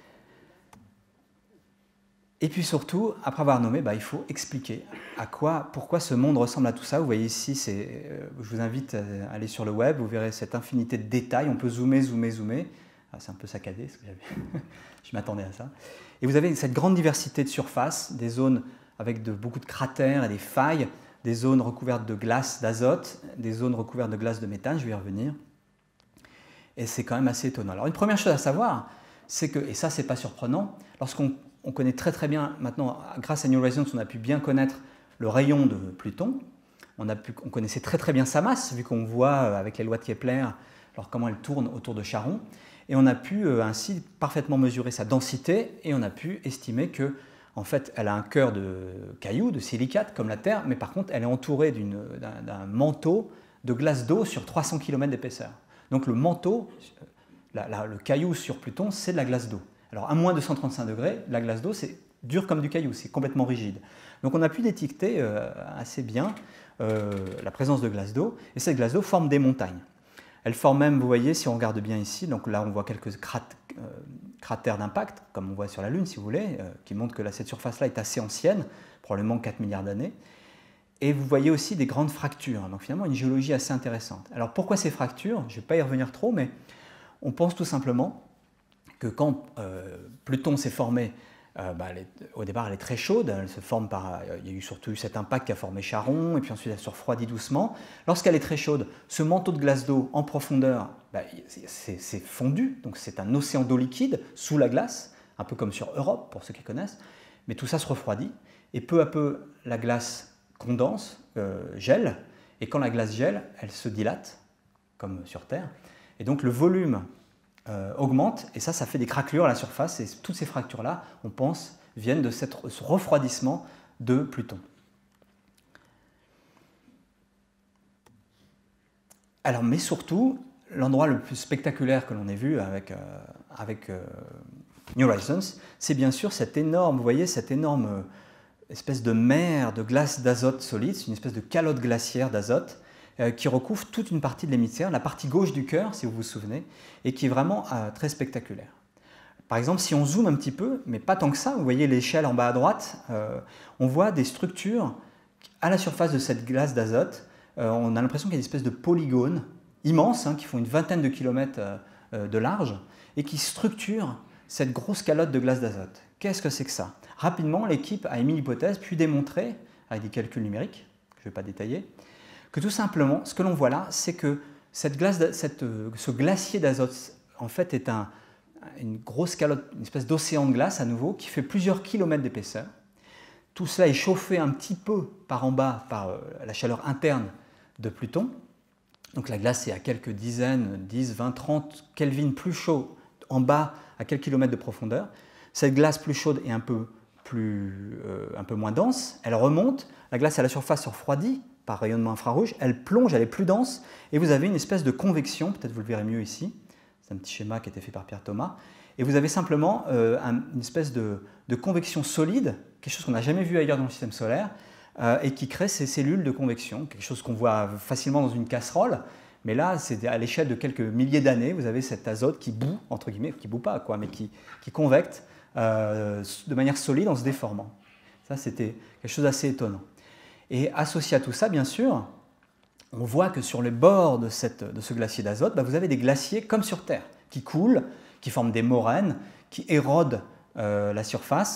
Et puis surtout, après avoir nommé, bah, il faut expliquer à quoi, pourquoi ce monde ressemble à tout ça. Vous voyez ici, c'est, euh, je vous invite à aller sur le web, vous verrez cette infinité de détails. On peut zoomer, zoomer, zoomer. Ah, c'est un peu saccadé, ce que j'avais. Je m'attendais à ça. Et vous avez cette grande diversité de surfaces, des zones avec de, beaucoup de cratères et des failles, des zones recouvertes de glace d'azote, des zones recouvertes de glace de méthane, je vais y revenir. Et c'est quand même assez étonnant. Alors une première chose à savoir, c'est que, et ça c'est pas surprenant, lorsqu'on on connaît très très bien, maintenant grâce à New Horizons, on a pu bien connaître le rayon de Pluton, on, a pu, on connaissait très très bien sa masse, vu qu'on voit avec les lois de Kepler alors comment elle tourne autour de Charon. Et on a pu euh, ainsi parfaitement mesurer sa densité et on a pu estimer que, en fait, elle a un cœur de cailloux, de silicate, comme la Terre, mais par contre, elle est entourée d'un, d'un manteau de glace d'eau sur trois cents kilomètres d'épaisseur. Donc le manteau, la, la, le caillou sur Pluton, c'est de la glace d'eau. Alors à moins de cent trente-cinq degrés, la glace d'eau, c'est dur comme du caillou, c'est complètement rigide. Donc on a pu détecter euh, assez bien euh, la présence de glace d'eau, et cette glace d'eau forme des montagnes. Elle forme même, vous voyez, si on regarde bien ici, donc là on voit quelques crat euh, cratères d'impact, comme on voit sur la Lune si vous voulez, euh, qui montrent que là, cette surface-là est assez ancienne, probablement quatre milliards d'années. Et vous voyez aussi des grandes fractures, donc finalement une géologie assez intéressante. Alors pourquoi ces fractures? Je ne vais pas y revenir trop, mais on pense tout simplement que quand euh, Pluton s'est formé, euh, bah, elle est, au départ elle est très chaude, elle se forme par, euh, il y a eu surtout eu cet impact qui a formé Charon, et puis ensuite elle se refroidit doucement. Lorsqu'elle est très chaude, ce manteau de glace d'eau en profondeur, bah, c'est fondu, donc c'est un océan d'eau liquide sous la glace, un peu comme sur Europe pour ceux qui connaissent, mais tout ça se refroidit, et peu à peu la glace condense, euh, gèle, et quand la glace gèle, elle se dilate, comme sur Terre, et donc le volume Euh, augmente, et ça, ça fait des craquelures à la surface, et toutes ces fractures-là, on pense, viennent de cette, ce refroidissement de Pluton. Alors, mais surtout, l'endroit le plus spectaculaire que l'on ait vu avec, euh, avec euh, New Horizons, c'est bien sûr cette énorme, vous voyez, cette énorme euh, espèce de mer de glace d'azote solide, c'est une espèce de calotte glaciaire d'azote, qui recouvre toute une partie de l'hémisphère, la partie gauche du cœur, si vous vous souvenez, et qui est vraiment euh, très spectaculaire. Par exemple, si on zoome un petit peu, mais pas tant que ça, vous voyez l'échelle en bas à droite, euh, on voit des structures à la surface de cette glace d'azote. Euh, on a l'impression qu'il y a des espèces de polygones immenses, hein, qui font une vingtaine de kilomètres euh, de large, et qui structurent cette grosse calotte de glace d'azote. Qu'est-ce que c'est que ça? Rapidement, l'équipe a émis l'hypothèse, puis démontré, avec des calculs numériques, que je ne vais pas détailler, que tout simplement, ce que l'on voit là, c'est que cette glace, cette, ce glacier d'azote, en fait, est un, une grosse calotte, une espèce d'océan de glace à nouveau, qui fait plusieurs kilomètres d'épaisseur. Tout cela est chauffé un petit peu par en bas par euh, la chaleur interne de Pluton. Donc la glace est à quelques dizaines, dix, vingt, trente Kelvin plus chaud en bas à quelques kilomètres de profondeur. Cette glace plus chaude est un peu, plus, euh, un peu moins dense. Elle remonte, la glace à la surface se refroidit par rayonnement infrarouge, elle plonge, elle est plus dense, et vous avez une espèce de convection, peut-être vous le verrez mieux ici, c'est un petit schéma qui a été fait par Pierre Thomas, et vous avez simplement euh, un, une espèce de, de convection solide, quelque chose qu'on n'a jamais vu ailleurs dans le système solaire, euh, et qui crée ces cellules de convection, quelque chose qu'on voit facilement dans une casserole, mais là, c'est à l'échelle de quelques milliers d'années, vous avez cet azote qui bout, entre guillemets, qui bout pas, quoi, mais qui, qui convecte euh, de manière solide en se déformant. Ça, c'était quelque chose d'assez étonnant. Et associé à tout ça, bien sûr, on voit que sur les bords de, cette, de ce glacier d'azote, bah, vous avez des glaciers comme sur Terre, qui coulent, qui forment des moraines, qui érodent euh, la surface.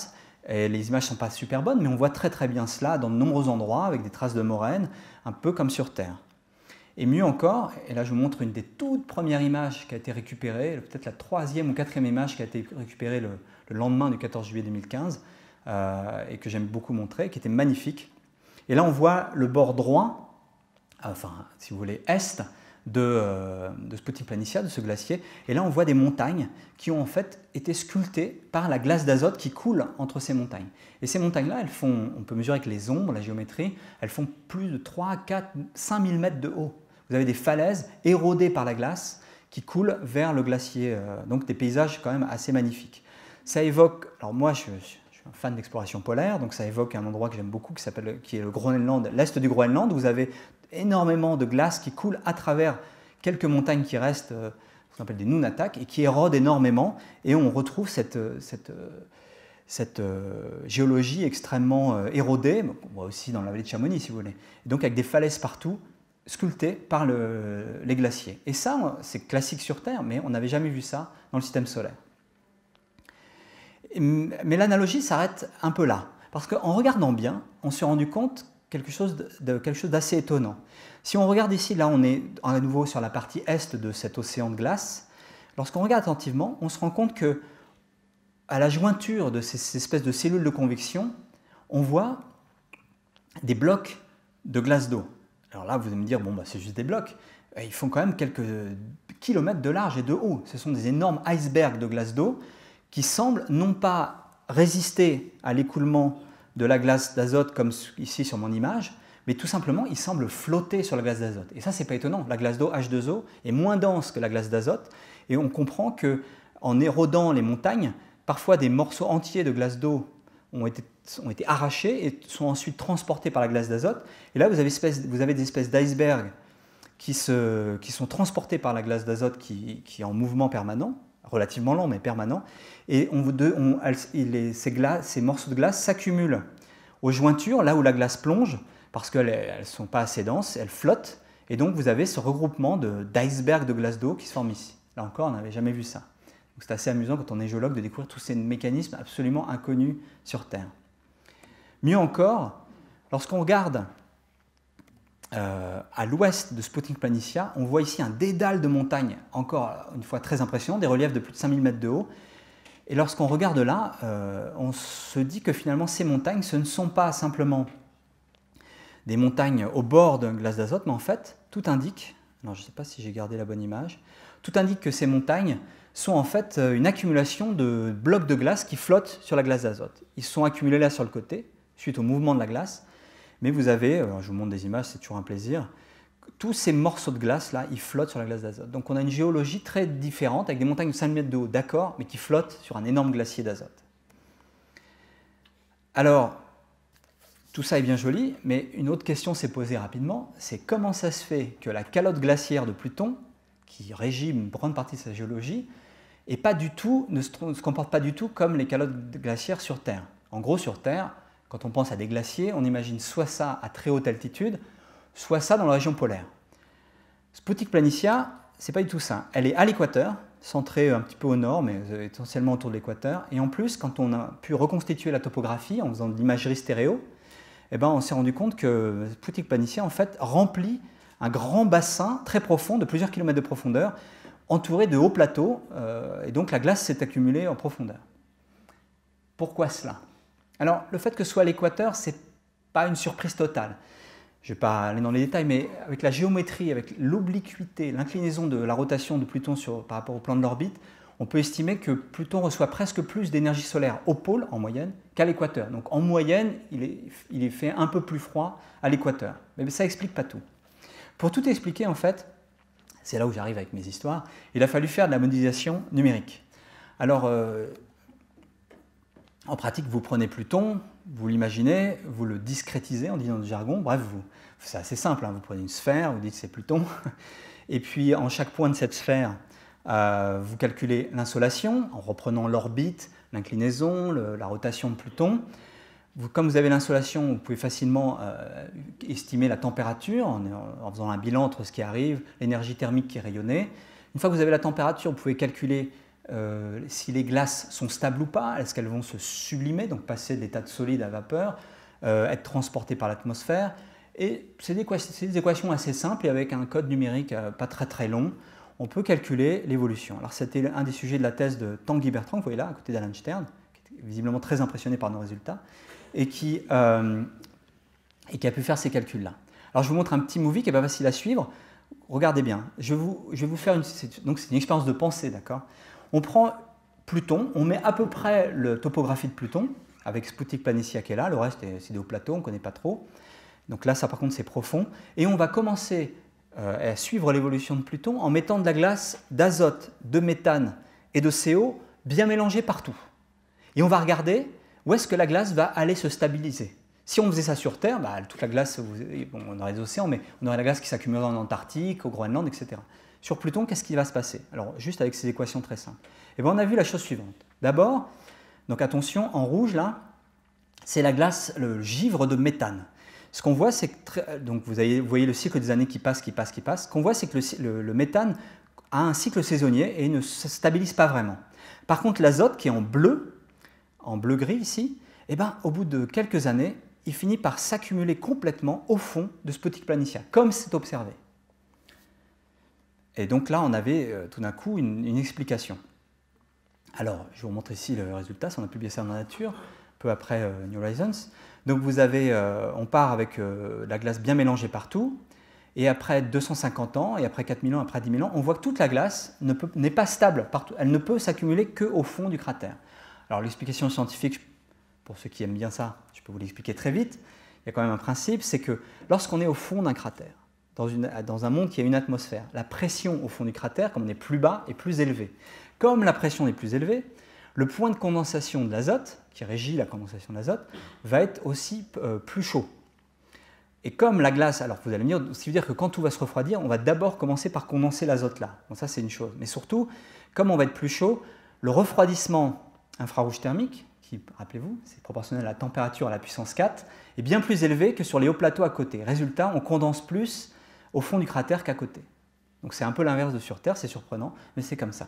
Et les images ne sont pas super bonnes, mais on voit très très bien cela dans de nombreux endroits, avec des traces de moraine, un peu comme sur Terre. Et mieux encore, et là je vous montre une des toutes premières images qui a été récupérée, peut-être la troisième ou quatrième image qui a été récupérée le, le lendemain du quatorze juillet deux mille quinze, euh, et que j'aime beaucoup montrer, qui était magnifique. Et là on voit le bord droit, enfin si vous voulez, est, de, euh, de Sputnik Planitia, de ce glacier, et là on voit des montagnes qui ont en fait été sculptées par la glace d'azote qui coule entre ces montagnes. Et ces montagnes-là, elles font, on peut mesurer avec les ombres, la géométrie, elles font plus de trois, quatre, cinq mille mètres de haut. Vous avez des falaises érodées par la glace qui coulent vers le glacier, euh, donc des paysages quand même assez magnifiques. Ça évoque, alors moi je, je suis un fan d'exploration polaire, donc ça évoque un endroit que j'aime beaucoup qui s'appelle, qui est le Groenland, l'est du Groenland, où vous avez énormément de glace qui coule à travers quelques montagnes qui restent, euh, ce qu'on appelle des nunatak, et qui érodent énormément, et on retrouve cette, cette, cette euh, géologie extrêmement euh, érodée, on voit aussi dans la vallée de Chamonix si vous voulez, et donc avec des falaises partout, sculptées par le, les glaciers. Et ça, c'est classique sur Terre, mais on n'avait jamais vu ça dans le système solaire. Mais l'analogie s'arrête un peu là, parce qu'en regardant bien, on s'est rendu compte quelque chose de, quelque chose d'assez étonnant. Si on regarde ici, là on est à nouveau sur la partie est de cet océan de glace, lorsqu'on regarde attentivement, on se rend compte que à la jointure de ces, ces espèces de cellules de convection, on voit des blocs de glace d'eau. Alors là, vous allez me dire, bon, bah, c'est juste des blocs. Ils font quand même quelques kilomètres de large et de haut. Ce sont des énormes icebergs de glace d'eau qui semblent non pas résister à l'écoulement de la glace d'azote comme ici sur mon image, mais tout simplement, ils semblent flotter sur la glace d'azote. Et ça, c'est pas étonnant. La glace d'eau H deux O est moins dense que la glace d'azote, et on comprend qu'en érodant les montagnes, parfois des morceaux entiers de glace d'eau ont été, ont été arrachés et sont ensuite transportés par la glace d'azote. Et là, vous avez, espèce, vous avez des espèces d'icebergs qui, se, qui sont transportés par la glace d'azote qui, qui est en mouvement permanent, relativement lent mais permanent, et on, on, les, ces, glaces, ces morceaux de glace s'accumulent aux jointures, là où la glace plonge, parce qu'elles ne sont pas assez denses, elles flottent, et donc vous avez ce regroupement d'icebergs de, de glace d'eau qui se forme ici. Là encore, on n'avait jamais vu ça. C'est assez amusant quand on est géologue de découvrir tous ces mécanismes absolument inconnus sur Terre. Mieux encore, lorsqu'on regarde euh, à l'ouest de Sputnik Planitia, on voit ici un dédale de montagnes, encore une fois très impressionnant, des reliefs de plus de cinq mille mètres de haut. Et lorsqu'on regarde là, euh, on se dit que finalement ces montagnes, ce ne sont pas simplement des montagnes au bord d'une glace d'azote, mais en fait, tout indique, alors je ne sais pas si j'ai gardé la bonne image, tout indique que ces montagnes sont en fait une accumulation de blocs de glace qui flottent sur la glace d'azote. Ils sont accumulés là sur le côté, suite au mouvement de la glace, mais vous avez, alors je vous montre des images, c'est toujours un plaisir, tous ces morceaux de glace là, ils flottent sur la glace d'azote. Donc on a une géologie très différente, avec des montagnes de cinq mille mètres de haut, d'accord, mais qui flottent sur un énorme glacier d'azote. Alors, tout ça est bien joli, mais une autre question s'est posée rapidement, c'est comment ça se fait que la calotte glaciaire de Pluton, qui régit une grande partie de sa géologie, et pas du tout, ne, se, ne se comporte pas du tout comme les calottes glaciaires sur Terre. En gros, sur Terre, quand on pense à des glaciers, on imagine soit ça à très haute altitude, soit ça dans la région polaire. Sputnik Planitia, c'est pas du tout ça. Elle est à l'équateur, centrée un petit peu au nord, mais essentiellement autour de l'équateur. Et en plus, quand on a pu reconstituer la topographie en faisant de l'imagerie stéréo, eh ben, on s'est rendu compte que Sputnik Planitia en fait, remplit un grand bassin très profond, de plusieurs kilomètres de profondeur, entouré de hauts plateaux, euh, et donc la glace s'est accumulée en profondeur. Pourquoi cela? Alors, le fait que ce soit à l'équateur, ce n'est pas une surprise totale. Je ne vais pas aller dans les détails, mais avec la géométrie, avec l'obliquité, l'inclinaison de la rotation de Pluton sur, par rapport au plan de l'orbite, on peut estimer que Pluton reçoit presque plus d'énergie solaire au pôle, en moyenne, qu'à l'équateur. Donc en moyenne, il est, il est fait un peu plus froid à l'équateur. Mais ça n'explique pas tout. Pour tout expliquer, en fait, c'est là où j'arrive avec mes histoires, il a fallu faire de la modélisation numérique. Alors, euh, en pratique, vous prenez Pluton, vous l'imaginez, vous le discrétisez, on dit dans le jargon, bref, c'est assez simple, hein, vous prenez une sphère, vous dites que c'est Pluton, et puis en chaque point de cette sphère, euh, vous calculez l'insolation, en reprenant l'orbite, l'inclinaison, la rotation de Pluton. Vous, comme vous avez l'insolation, vous pouvez facilement euh, estimer la température en, en faisant un bilan entre ce qui arrive, l'énergie thermique qui est rayonnée. Une fois que vous avez la température, vous pouvez calculer euh, si les glaces sont stables ou pas, est-ce qu'elles vont se sublimer, donc passer de l'état de solide à vapeur, euh, être transportées par l'atmosphère. Et c'est des, des équations assez simples et avec un code numérique euh, pas très très long, on peut calculer l'évolution. Alors c'était un des sujets de la thèse de Tanguy Bertrand, que vous voyez là, à côté d'Alan Stern, qui était visiblement très impressionné par nos résultats, et qui, euh, et qui a pu faire ces calculs-là. Alors je vous montre un petit movie qui n'est pas facile à suivre. Regardez bien, je, vous, je vais vous faire une, donc c'est une expérience de pensée, d'accord. On prend Pluton, on met à peu près la topographie de Pluton, avec Sputnik Planitia qui est là, le reste c'est des hauts plateaux, on ne connaît pas trop. Donc là, ça par contre c'est profond. Et on va commencer euh, à suivre l'évolution de Pluton en mettant de la glace d'azote, de méthane et de C O bien mélangée partout. Et on va regarder où est-ce que la glace va aller se stabiliser. Si on faisait ça sur Terre, bah, toute la glace, bon, on aurait des océans, mais on aurait la glace qui s'accumulerait en Antarctique, au Groenland, et cetera. Sur Pluton, qu'est-ce qui va se passer? Alors, juste avec ces équations très simples. Et bien, on a vu la chose suivante. D'abord, donc attention, en rouge, là, c'est la glace, le givre de méthane. Ce qu'on voit, c'est que, très, donc vous, avez, vous voyez le cycle des années qui passent, qui passent, qui passent. Ce qu'on voit, c'est que le, le, le méthane a un cycle saisonnier et ne se stabilise pas vraiment. Par contre, l'azote, qui est en bleu, en bleu-gris ici, eh ben, au bout de quelques années, il finit par s'accumuler complètement au fond de Sputnik Planitia, comme c'est observé. Et donc là, on avait euh, tout d'un coup une, une explication. Alors, je vais vous montrer ici le résultat, on a publié ça dans la nature, peu après euh, New Horizons. Donc vous avez, euh, on part avec euh, la glace bien mélangée partout, et après deux cent cinquante ans, et après quatre mille ans, après dix mille ans, on voit que toute la glace n'est pas stable partout, elle ne peut s'accumuler qu'au fond du cratère. Alors l'explication scientifique, pour ceux qui aiment bien ça, je peux vous l'expliquer très vite. Il y a quand même un principe, c'est que lorsqu'on est au fond d'un cratère, dans, une, dans un monde qui a une atmosphère, la pression au fond du cratère, comme on est plus bas, est plus élevée. Comme la pression est plus élevée, le point de condensation de l'azote, qui régit la condensation de l'azote, va être aussi euh, plus chaud. Et comme la glace, alors vous allez me dire, ce qui veut dire que quand tout va se refroidir, on va d'abord commencer par condenser l'azote là. Bon, ça c'est une chose. Mais surtout, comme on va être plus chaud, le refroidissement infrarouge thermique, qui, rappelez-vous, c'est proportionnel à la température à la puissance quatre, est bien plus élevé que sur les hauts plateaux à côté. Résultat, on condense plus au fond du cratère qu'à côté. Donc c'est un peu l'inverse de sur Terre, c'est surprenant, mais c'est comme ça.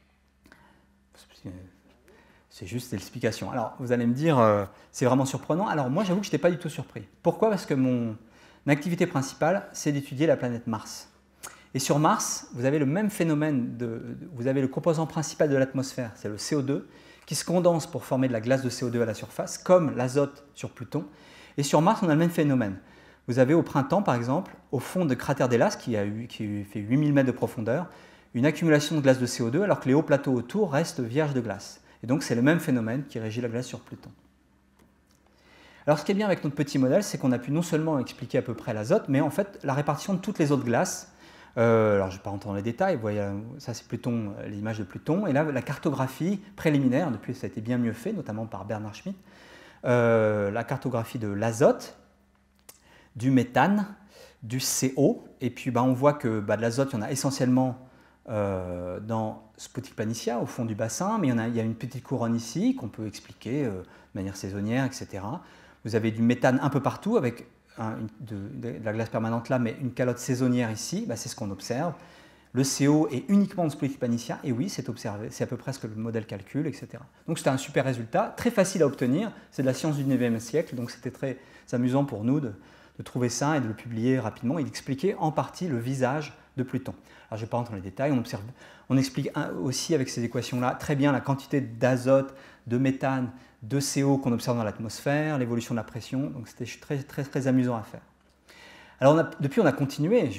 C'est juste l'explication. Alors vous allez me dire, euh, c'est vraiment surprenant. Alors moi j'avoue que je n'étais pas du tout surpris. Pourquoi? Parce que mon activité principale, c'est d'étudier la planète Mars. Et sur Mars, vous avez le même phénomène, de, vous avez le composant principal de l'atmosphère, c'est le C O deux, qui se condense pour former de la glace de C O deux à la surface, comme l'azote sur Pluton. Et sur Mars, on a le même phénomène. Vous avez au printemps, par exemple, au fond de cratère d'Hélas, qui a, eu, qui a fait huit mille mètres de profondeur, une accumulation de glace de C O deux, alors que les hauts plateaux autour restent vierges de glace. Et donc, c'est le même phénomène qui régit la glace sur Pluton. Alors, ce qui est bien avec notre petit modèle, c'est qu'on a pu non seulement expliquer à peu près l'azote, mais en fait, la répartition de toutes les autres glaces. Euh, alors, je ne vais pas rentrer dans les détails, vous voyez, ça c'est Pluton, l'image de Pluton, et là, la cartographie préliminaire, depuis ça a été bien mieux fait, notamment par Bernard Schmitt, euh, la cartographie de l'azote, du méthane, du C O, et puis bah, on voit que bah, de l'azote, il y en a essentiellement euh, dans Sputnik Planitia, au fond du bassin, mais il y, en a, il y a une petite couronne ici qu'on peut expliquer euh, de manière saisonnière, et cetera. Vous avez du méthane un peu partout, avec un, de, de, de la glace permanente là, mais une calotte saisonnière ici, bah, c'est ce qu'on observe. Le C O est uniquement de Sputnik Planitia, et oui, c'est observé, c'est à peu près ce que le modèle calcule, et cetera. Donc c'était un super résultat, très facile à obtenir, c'est de la science du dix-neuvième siècle, donc c'était très amusant pour nous de, de trouver ça et de le publier rapidement et d'expliquer en partie le visage de Pluton. Alors je ne vais pas rentrer dans les détails, on, observe, on explique aussi avec ces équations-là très bien la quantité d'azote, de méthane, de C O qu'on observe dans l'atmosphère, l'évolution de la pression, donc c'était très, très, très amusant à faire. Alors on a, depuis on a continué,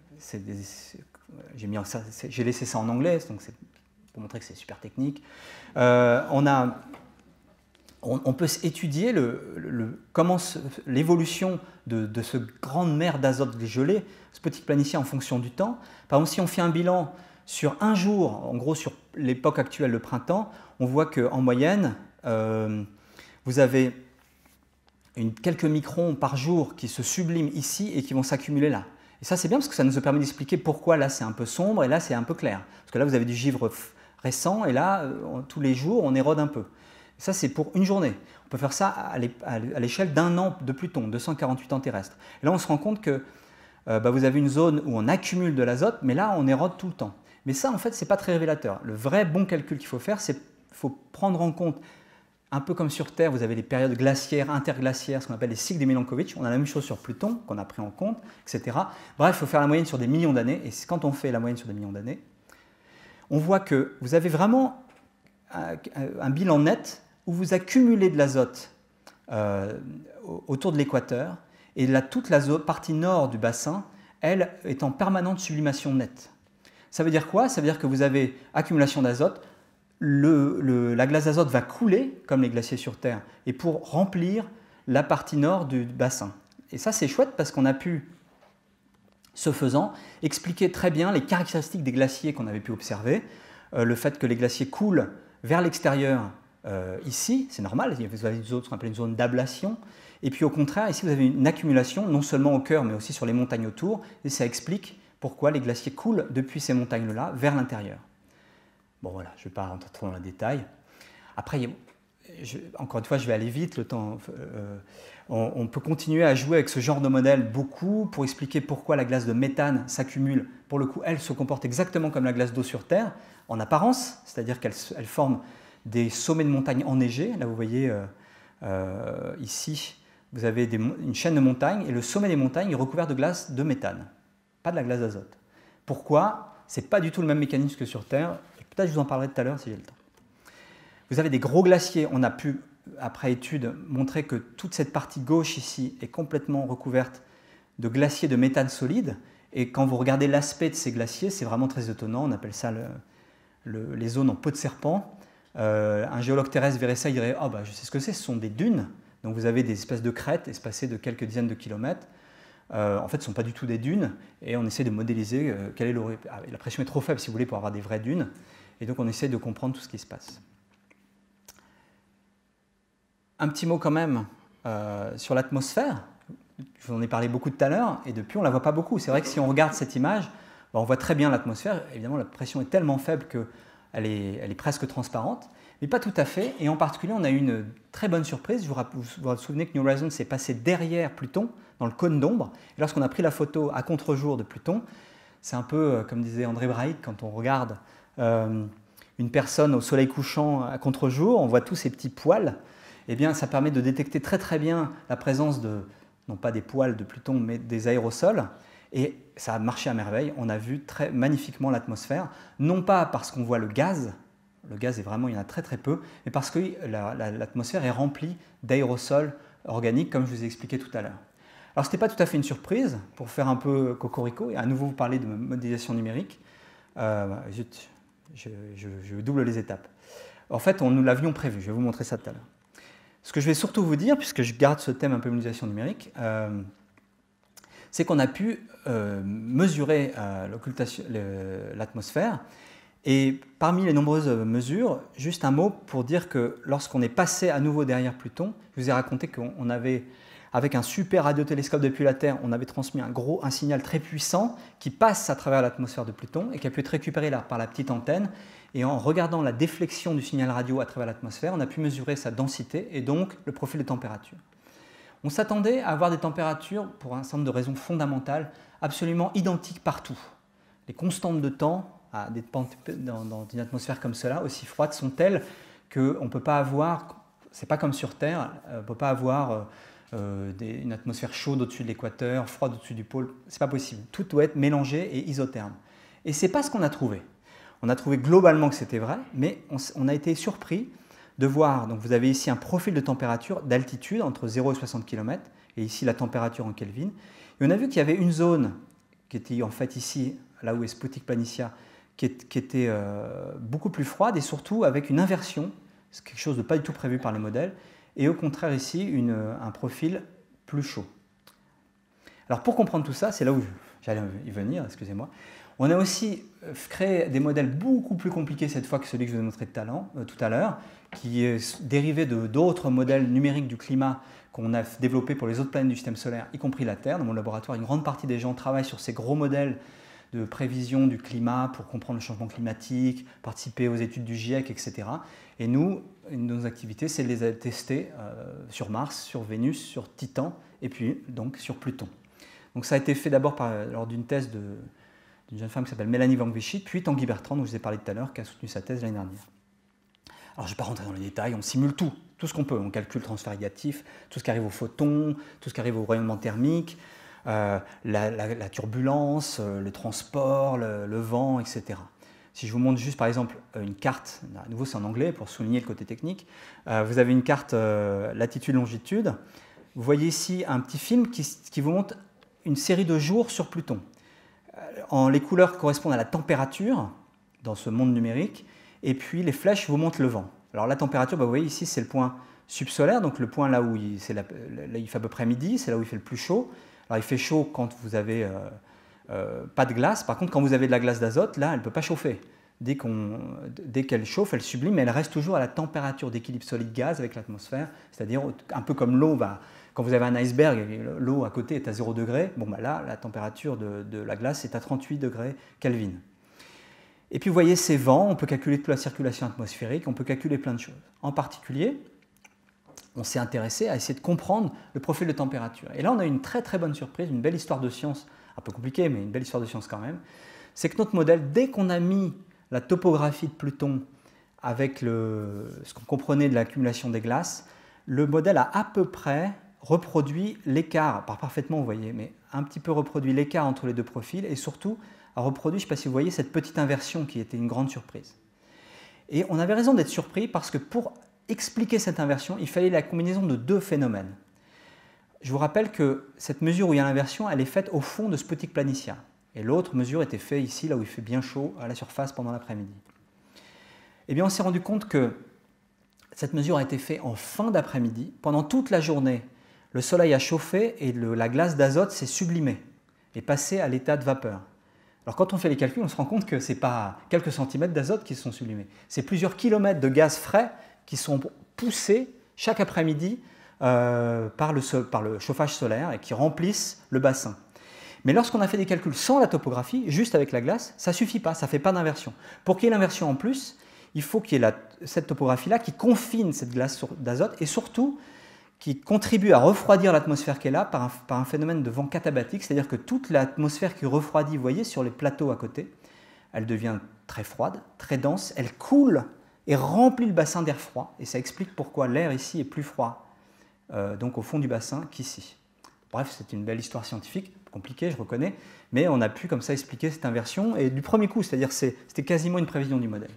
j'ai laissé ça en anglais, donc c'est pour montrer que c'est super technique. Euh, on, a, on, on peut étudier le, le, comment l'évolution de, de ce grande mer d'azote gelé, Sputnik Planitia en fonction du temps. Par exemple, si on fait un bilan sur un jour, en gros sur l'époque actuelle, le printemps, on voit qu'en moyenne, euh, vous avez une, quelques microns par jour qui se subliment ici et qui vont s'accumuler là. Et ça c'est bien parce que ça nous permet d'expliquer pourquoi là c'est un peu sombre et là c'est un peu clair. Parce que là vous avez du givre récent et là, euh, tous les jours, on érode un peu. Et ça c'est pour une journée. On peut faire ça à l'échelle d'un an de Pluton, deux cent quarante-huit ans terrestres. Et là on se rend compte que euh, bah, vous avez une zone où on accumule de l'azote, mais là on érode tout le temps. Mais ça, en fait, ce n'est pas très révélateur. Le vrai bon calcul qu'il faut faire, c'est qu'il faut prendre en compte, un peu comme sur Terre, vous avez les périodes glaciaires, interglaciaires, ce qu'on appelle les cycles de Milankovitch. On a la même chose sur Pluton, qu'on a pris en compte, et cetera. Bref, il faut faire la moyenne sur des millions d'années. Et quand on fait la moyenne sur des millions d'années, on voit que vous avez vraiment un, un bilan net où vous accumulez de l'azote euh, autour de l'équateur. Et là, toute la zone, partie nord du bassin, elle, est en permanente sublimation nette. Ça veut dire quoi? Ça veut dire que vous avez accumulation d'azote, le, le, la glace d'azote va couler, comme les glaciers sur Terre, et pour remplir la partie nord du bassin. Et ça, c'est chouette parce qu'on a pu, ce faisant, expliquer très bien les caractéristiques des glaciers qu'on avait pu observer, euh, le fait que les glaciers coulent vers l'extérieur euh, ici, c'est normal, vous avez une zone, ce qu'on appelle une zone d'ablation, et puis au contraire, ici vous avez une accumulation, non seulement au cœur, mais aussi sur les montagnes autour, et ça explique pourquoi les glaciers coulent depuis ces montagnes-là vers l'intérieur. Bon voilà, je ne vais pas rentrer trop dans le détail. Après, je, encore une fois, je vais aller vite, le temps, euh, on, on peut continuer à jouer avec ce genre de modèle beaucoup pour expliquer pourquoi la glace de méthane s'accumule. Pour le coup, elle se comporte exactement comme la glace d'eau sur Terre, en apparence, c'est-à-dire qu'elle elle forme des sommets de montagnes enneigés. Là, vous voyez euh, euh, ici, vous avez des, une chaîne de montagnes, et le sommet des montagnes est recouvert de glace de méthane, pas de la glace d'azote. Pourquoi? Ce n'est pas du tout le même mécanisme que sur Terre. Peut-être je vous en parlerai tout à l'heure si j'ai le temps. Vous avez des gros glaciers. On a pu, après étude, montrer que toute cette partie gauche ici est complètement recouverte de glaciers de méthane solide. Et quand vous regardez l'aspect de ces glaciers, c'est vraiment très étonnant. On appelle ça le, le, les zones en peau de serpent. Euh, un géologue terrestre verrait ça, il dirait « Ah, oh, bah, je sais ce que c'est, ce sont des dunes. » Donc vous avez des espèces de crêtes espacées de quelques dizaines de kilomètres. Euh, en fait, ce ne sont pas du tout des dunes, et on essaie de modéliser euh, quelle est l'origine. Ah, la pression est trop faible, si vous voulez, pour avoir des vraies dunes, et donc on essaie de comprendre tout ce qui se passe. Un petit mot quand même euh, sur l'atmosphère. Je vous en ai parlé beaucoup tout à l'heure, et depuis, on ne la voit pas beaucoup. C'est vrai que si on regarde cette image, ben, on voit très bien l'atmosphère. Évidemment, la pression est tellement faible qu'elle est, elle est presque transparente, mais pas tout à fait. Et en particulier, on a eu une très bonne surprise. Vous vous, vous, vous souvenez que New Horizons s'est passé derrière Pluton, dans le cône d'ombre. Et lorsqu'on a pris la photo à contre-jour de Pluton, c'est un peu, euh, comme disait André Braic, quand on regarde euh, une personne au soleil couchant à contre-jour, on voit tous ces petits poils. Eh bien, ça permet de détecter très très bien la présence de, non pas des poils de Pluton, mais des aérosols. Et ça a marché à merveille. On a vu très magnifiquement l'atmosphère, non pas parce qu'on voit le gaz, le gaz est vraiment, il y en a très très peu, mais parce que l'atmosphère est remplie d'aérosols organiques, comme je vous ai expliqué tout à l'heure. Alors, ce n'était pas tout à fait une surprise, pour faire un peu cocorico, et à nouveau vous parler de modélisation numérique. Euh, zut, je, je, je double les étapes. En fait, on, nous l'avions prévu, je vais vous montrer ça tout à l'heure. Ce que je vais surtout vous dire, puisque je garde ce thème un peu modélisation numérique, euh, c'est qu'on a pu euh, mesurer euh, l'atmosphère, et parmi les nombreuses mesures, juste un mot pour dire que lorsqu'on est passé à nouveau derrière Pluton, je vous ai raconté qu'on avait... Avec un super radiotélescope depuis la Terre, on avait transmis un, gros, un signal très puissant qui passe à travers l'atmosphère de Pluton et qui a pu être récupéré là, par la petite antenne. Et en regardant la déflexion du signal radio à travers l'atmosphère, on a pu mesurer sa densité et donc le profil de température. On s'attendait à avoir des températures, pour un certain nombre de raisons fondamentales, absolument identiques partout. Les constantes de temps à des, dans, dans une atmosphère comme cela, aussi froide, sont telles qu'on ne peut pas avoir, c'est pas comme sur Terre, on ne peut pas avoir... Euh, des, une atmosphère chaude au-dessus de l'équateur, froide au-dessus du pôle, c'est pas possible. Tout doit être mélangé et isotherme. Et c'est pas ce qu'on a trouvé. On a trouvé globalement que c'était vrai, mais on, on a été surpris de voir, donc vous avez ici un profil de température d'altitude entre zéro et soixante kilomètres, et ici la température en Kelvin. Et on a vu qu'il y avait une zone qui était en fait ici, là où est Sputnik Planitia, qui, est, qui était euh, beaucoup plus froide et surtout avec une inversion, c'est quelque chose de pas du tout prévu par les modèles, et au contraire ici une, un profil plus chaud. Alors pour comprendre tout ça, c'est là où j'allais y venir, excusez-moi, on a aussi créé des modèles beaucoup plus compliqués cette fois que celui que je vous ai montré tout à l'heure, qui est dérivé de d'autres modèles numériques du climat qu'on a développés pour les autres planètes du système solaire, y compris la Terre. Dans mon laboratoire, une grande partie des gens travaillent sur ces gros modèles de prévision du climat pour comprendre le changement climatique, participer aux études du GIEC, et cetera. Et nous, une de nos activités, c'est de les tester euh, sur Mars, sur Vénus, sur Titan, et puis donc sur Pluton. Donc ça a été fait d'abord lors d'une thèse de, d'une jeune femme qui s'appelle Mélanie Van Vichy, puis Tanguy Bertrand, dont je vous ai parlé tout à l'heure, qui a soutenu sa thèse l'année dernière. Alors je ne vais pas rentrer dans les détails, on simule tout, tout ce qu'on peut. On calcule le transfert radiatif, tout ce qui arrive aux photons, tout ce qui arrive au rayonnement thermique, euh, la, la, la turbulence, euh, le transport, le, le vent, et cetera. Si je vous montre juste par exemple une carte, à nouveau c'est en anglais pour souligner le côté technique, euh, vous avez une carte euh, latitude-longitude. Vous voyez ici un petit film qui, qui vous montre une série de jours sur Pluton. Euh, en, les couleurs correspondent à la température dans ce monde numérique, et puis les flèches vous montrent le vent. Alors la température, bah, vous voyez ici c'est le point subsolaire, donc le point là où il, la, là, il fait à peu près midi, c'est là où il fait le plus chaud. Alors il fait chaud quand vous avez... Euh, Euh, pas de glace. Par contre, quand vous avez de la glace d'azote, là, elle ne peut pas chauffer. Dès, qu'on, dès qu'elle chauffe, elle sublime, mais elle reste toujours à la température d'équilibre solide-gaz avec l'atmosphère, c'est-à-dire un peu comme l'eau. Bah, quand vous avez un iceberg et l'eau à côté est à zéro degré, bon, bah là, la température de, de la glace est à trente-huit degrés Kelvin. Et puis, vous voyez ces vents, on peut calculer toute la circulation atmosphérique, on peut calculer plein de choses. En particulier, on s'est intéressé à essayer de comprendre le profil de température. Et là, on a une très très bonne surprise, une belle histoire de science, un peu compliquée, mais une belle histoire de science quand même. C'est que notre modèle, dès qu'on a mis la topographie de Pluton avec le, ce qu'on comprenait de l'accumulation des glaces, le modèle a à peu près reproduit l'écart, pas parfaitement vous voyez, mais un petit peu reproduit l'écart entre les deux profils et surtout a reproduit, je ne sais pas si vous voyez, cette petite inversion qui était une grande surprise. Et on avait raison d'être surpris parce que pour expliquer cette inversion, il fallait la combinaison de deux phénomènes. Je vous rappelle que cette mesure où il y a l'inversion, elle est faite au fond de Sputnik Planitia. Et l'autre mesure était faite ici, là où il fait bien chaud, à la surface pendant l'après-midi. Eh bien, on s'est rendu compte que cette mesure a été faite en fin d'après-midi. Pendant toute la journée, le soleil a chauffé et le, la glace d'azote s'est sublimée et passée à l'état de vapeur. Alors quand on fait les calculs, on se rend compte que ce n'est pas quelques centimètres d'azote qui se sont sublimés. C'est plusieurs kilomètres de gaz frais qui sont poussés chaque après-midi euh, par, le, par le chauffage solaire et qui remplissent le bassin. Mais lorsqu'on a fait des calculs sans la topographie, juste avec la glace, ça ne suffit pas, ça ne fait pas d'inversion. Pour qu'il y ait l'inversion en plus, il faut qu'il y ait la, cette topographie-là qui confine cette glace d'azote et surtout qui contribue à refroidir l'atmosphère qui est là par un, par un phénomène de vent katabatique, c'est-à-dire que toute l'atmosphère qui refroidit, vous voyez, sur les plateaux à côté, elle devient très froide, très dense, elle coule et remplit le bassin d'air froid. Et ça explique pourquoi l'air ici est plus froid, euh, donc au fond du bassin, qu'ici. Bref, c'est une belle histoire scientifique, compliquée, je reconnais, mais on a pu comme ça expliquer cette inversion, et du premier coup, c'est-à-dire que c'était quasiment une prévision du modèle.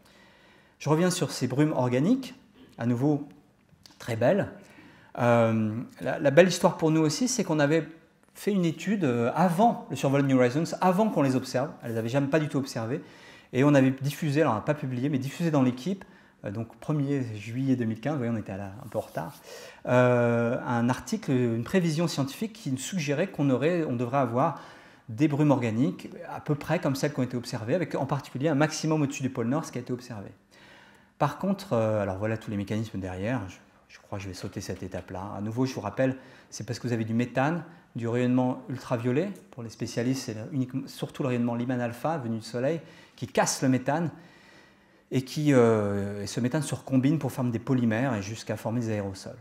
Je reviens sur ces brumes organiques, à nouveau très belles. Euh, la, la belle histoire pour nous aussi, c'est qu'on avait fait une étude avant le survol de New Horizons, avant qu'on les observe, elles ne les avaient jamais pas du tout observées, et on avait diffusé, alors on n'a pas publié, mais diffusé dans l'équipe, euh, donc premier juillet deux mille quinze, vous voyez, on était là un peu en retard, euh, un article, une prévision scientifique qui nous suggérait qu'on aurait, on devrait avoir des brumes organiques à peu près comme celles qui ont été observées, avec en particulier un maximum au-dessus du pôle Nord, ce qui a été observé. Par contre, euh, alors voilà tous les mécanismes derrière, je, je crois que je vais sauter cette étape-là. À nouveau, je vous rappelle, c'est parce que vous avez du méthane, du rayonnement ultraviolet, pour les spécialistes, c'est uniquement, surtout le rayonnement Lyman alpha venu du Soleil, qui casse le méthane, et, qui, euh, et ce méthane se recombine pour former des polymères et jusqu'à former des aérosols.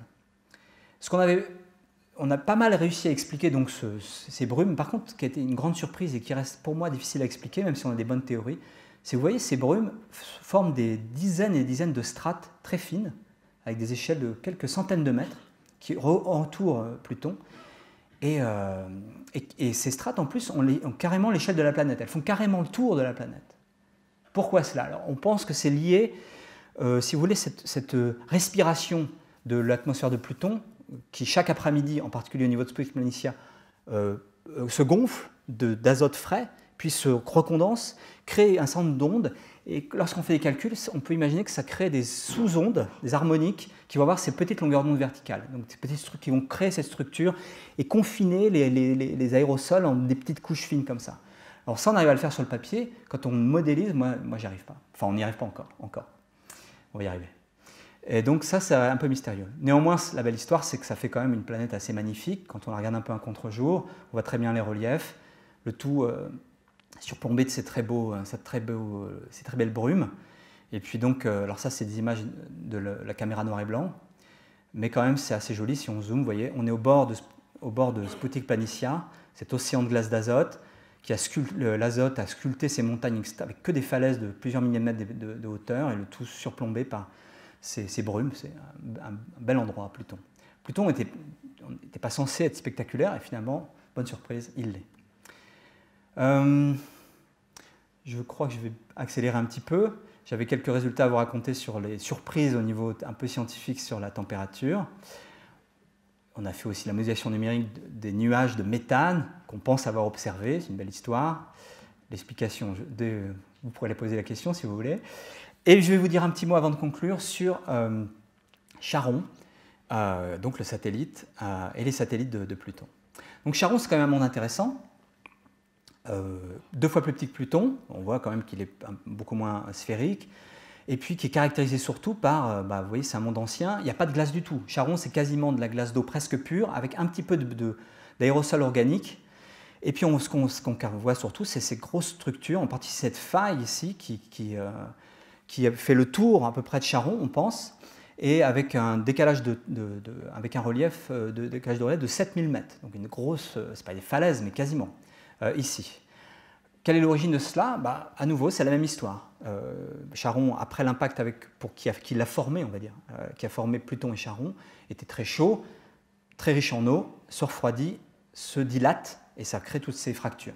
Ce qu'on avait, on a pas mal réussi à expliquer donc ce, ces brumes, par contre, qui a été une grande surprise et qui reste pour moi difficile à expliquer, même si on a des bonnes théories, c'est vous voyez, ces brumes forment des dizaines et des dizaines de strates très fines, avec des échelles de quelques centaines de mètres, qui entourent Pluton. Et, euh, et, et ces strates, en plus, ont, les, ont carrément l'échelle de la planète. Elles font carrément le tour de la planète. Pourquoi cela? Alors, on pense que c'est lié, euh, si vous voulez, cette, cette respiration de l'atmosphère de Pluton, qui chaque après-midi, en particulier au niveau de Sputnik Planitia, euh, euh, se gonfle d'azote frais, puis se recondense, crée un certain nombre d'ondes, et lorsqu'on fait des calculs, on peut imaginer que ça crée des sous-ondes, des harmoniques, qui vont avoir ces petites longueurs d'onde verticales. Donc ces petites structures qui vont créer cette structure et confiner les, les, les aérosols en des petites couches fines comme ça. Alors ça, on arrive à le faire sur le papier. Quand on modélise, moi, moi j'y arrive pas. Enfin, on n'y arrive pas encore, encore. On va y arriver. Et donc ça, c'est un peu mystérieux. Néanmoins, la belle histoire, c'est que ça fait quand même une planète assez magnifique. Quand on la regarde un peu un contre-jour, on voit très bien les reliefs. Le tout euh, surplombé de ces très, beaux, cette très, beau, ces très belles brumes. Et puis donc, euh, alors ça, c'est des images de la caméra noir et blanc. Mais quand même, c'est assez joli. Si on zoome, vous voyez, on est au bord de, au bord de Sputnik Planitia, cet océan de glace d'azote, qui a sculpté, l'azote a sculpté ces montagnes avec que des falaises de plusieurs milliers de mètres de, de, de hauteur, et le tout surplombé par ces, ces brumes. C'est un, un bel endroit, Pluton. Pluton n'était pas censé être spectaculaire, et finalement, bonne surprise, il l'est. Euh, je crois que je vais accélérer un petit peu. J'avais quelques résultats à vous raconter sur les surprises au niveau un peu scientifique sur la température. On a fait aussi la modélisation numérique des nuages de méthane qu'on pense avoir observés. C'est une belle histoire. L'explication, vous pourrez la poser la question si vous voulez. Et je vais vous dire un petit mot avant de conclure sur euh, Charon, euh, donc le satellite, euh, et les satellites de, de Pluton. Donc Charon, c'est quand même un monde intéressant. Euh, deux fois plus petit que Pluton. On voit quand même qu'il est beaucoup moins sphérique. Et puis qui est caractérisé surtout par, bah, vous voyez, c'est un monde ancien, il n'y a pas de glace du tout. Charon, c'est quasiment de la glace d'eau presque pure, avec un petit peu d'aérosol organique. Et puis on, ce qu'on ce qu'on voit surtout, c'est ces grosses structures, en partie cette faille ici, qui, qui, euh, qui fait le tour à peu près de Charon, on pense, et avec un décalage de, de, de, avec un relief de, de décalage de relief de sept mille mètres. Donc une grosse, c'est pas des falaises, mais quasiment, euh, ici. Quelle est l'origine de cela? Bah, à nouveau, c'est la même histoire. Euh, Charon, après l'impact pour qui, qui l'a formé, on va dire, euh, qui a formé Pluton et Charon, était très chaud, très riche en eau, se refroidit, se dilate, et ça crée toutes ces fractures.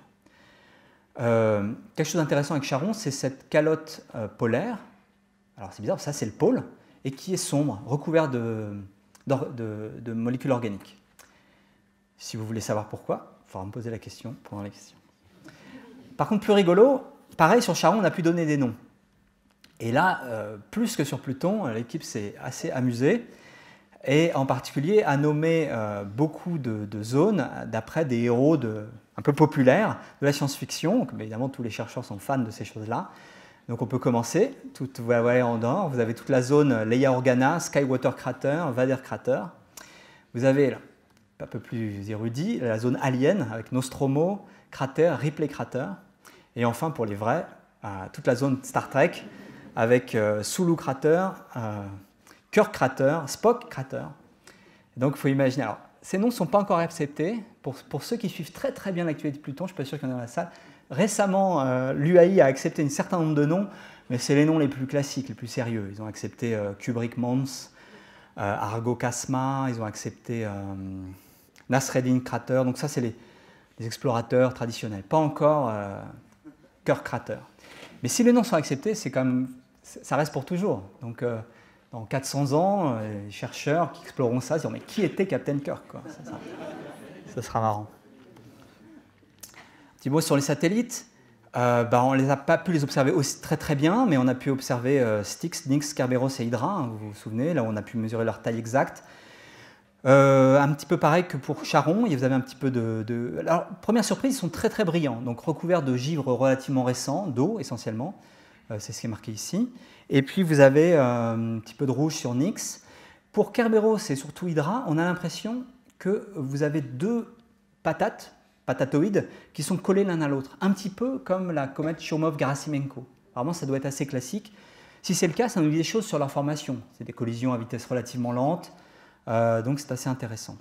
Euh, quelque chose d'intéressant avec Charon, c'est cette calotte euh, polaire. Alors c'est bizarre, ça c'est le pôle, et qui est sombre, recouvert de, de, de, de molécules organiques. Si vous voulez savoir pourquoi, il faudra me poser la question pendant la question. Par contre, plus rigolo, pareil sur Charon, on a pu donner des noms. Et là, euh, plus que sur Pluton, l'équipe s'est assez amusée, et en particulier a nommé euh, beaucoup de, de zones d'après des héros de, un peu populaires de la science-fiction. Évidemment, tous les chercheurs sont fans de ces choses-là. Donc on peut commencer. Tout, vous voyez en nord, vous avez toute la zone Leia Organa, Skywater Crater, Vader Crater. Vous avez, là, un peu plus érudit, la zone Alien avec Nostromo, Crater, Ripley Crater. Et enfin, pour les vrais, euh, toute la zone Star Trek avec euh, Sulu Crater, euh, Kirk Crater, Spock Crater. Et donc, il faut imaginer. Alors, ces noms ne sont pas encore acceptés. Pour, pour ceux qui suivent très très bien l'actualité de Pluton, je ne suis pas sûr qu'il y en ait dans la salle. Récemment, euh, l'U A I a accepté un certain nombre de noms, mais c'est les noms les plus classiques, les plus sérieux. Ils ont accepté euh, Kubrick Mons, euh, Argo Casma, ils ont accepté euh, Nasreddin Crater. Donc ça, c'est les, les explorateurs traditionnels. Pas encore euh, Kirk Crater. Mais si les noms sont acceptés, c'est quand même, ça reste pour toujours. Donc, euh, dans quatre cents ans, euh, les chercheurs qui exploreront ça diront « Mais qui était Captain Kirk ?» quoi. Ça, ça, ça sera marrant. Un petit mot sur les satellites. Euh, bah, on n'a pas pu les observer aussi très très bien, mais on a pu observer euh, Styx, Nix, Kerberos et Hydra, hein, vous vous souvenez, là où on a pu mesurer leur taille exacte. Euh, un petit peu pareil que pour Charon, vous avez un petit peu de... de... Alors, première surprise, ils sont très très brillants, donc recouverts de givre relativement récent, d'eau essentiellement, euh, c'est ce qui est marqué ici. Et puis vous avez euh, un petit peu de rouge sur Nix. Pour Kerberos et surtout Hydra, on a l'impression que vous avez deux patates, patatoïdes, qui sont collés l'un à l'autre, un petit peu comme la comète Churyumov-Gerasimenko. Vraiment, ça doit être assez classique. Si c'est le cas, ça nous dit des choses sur leur formation. C'est des collisions à vitesse relativement lente. Euh, donc c'est assez intéressant.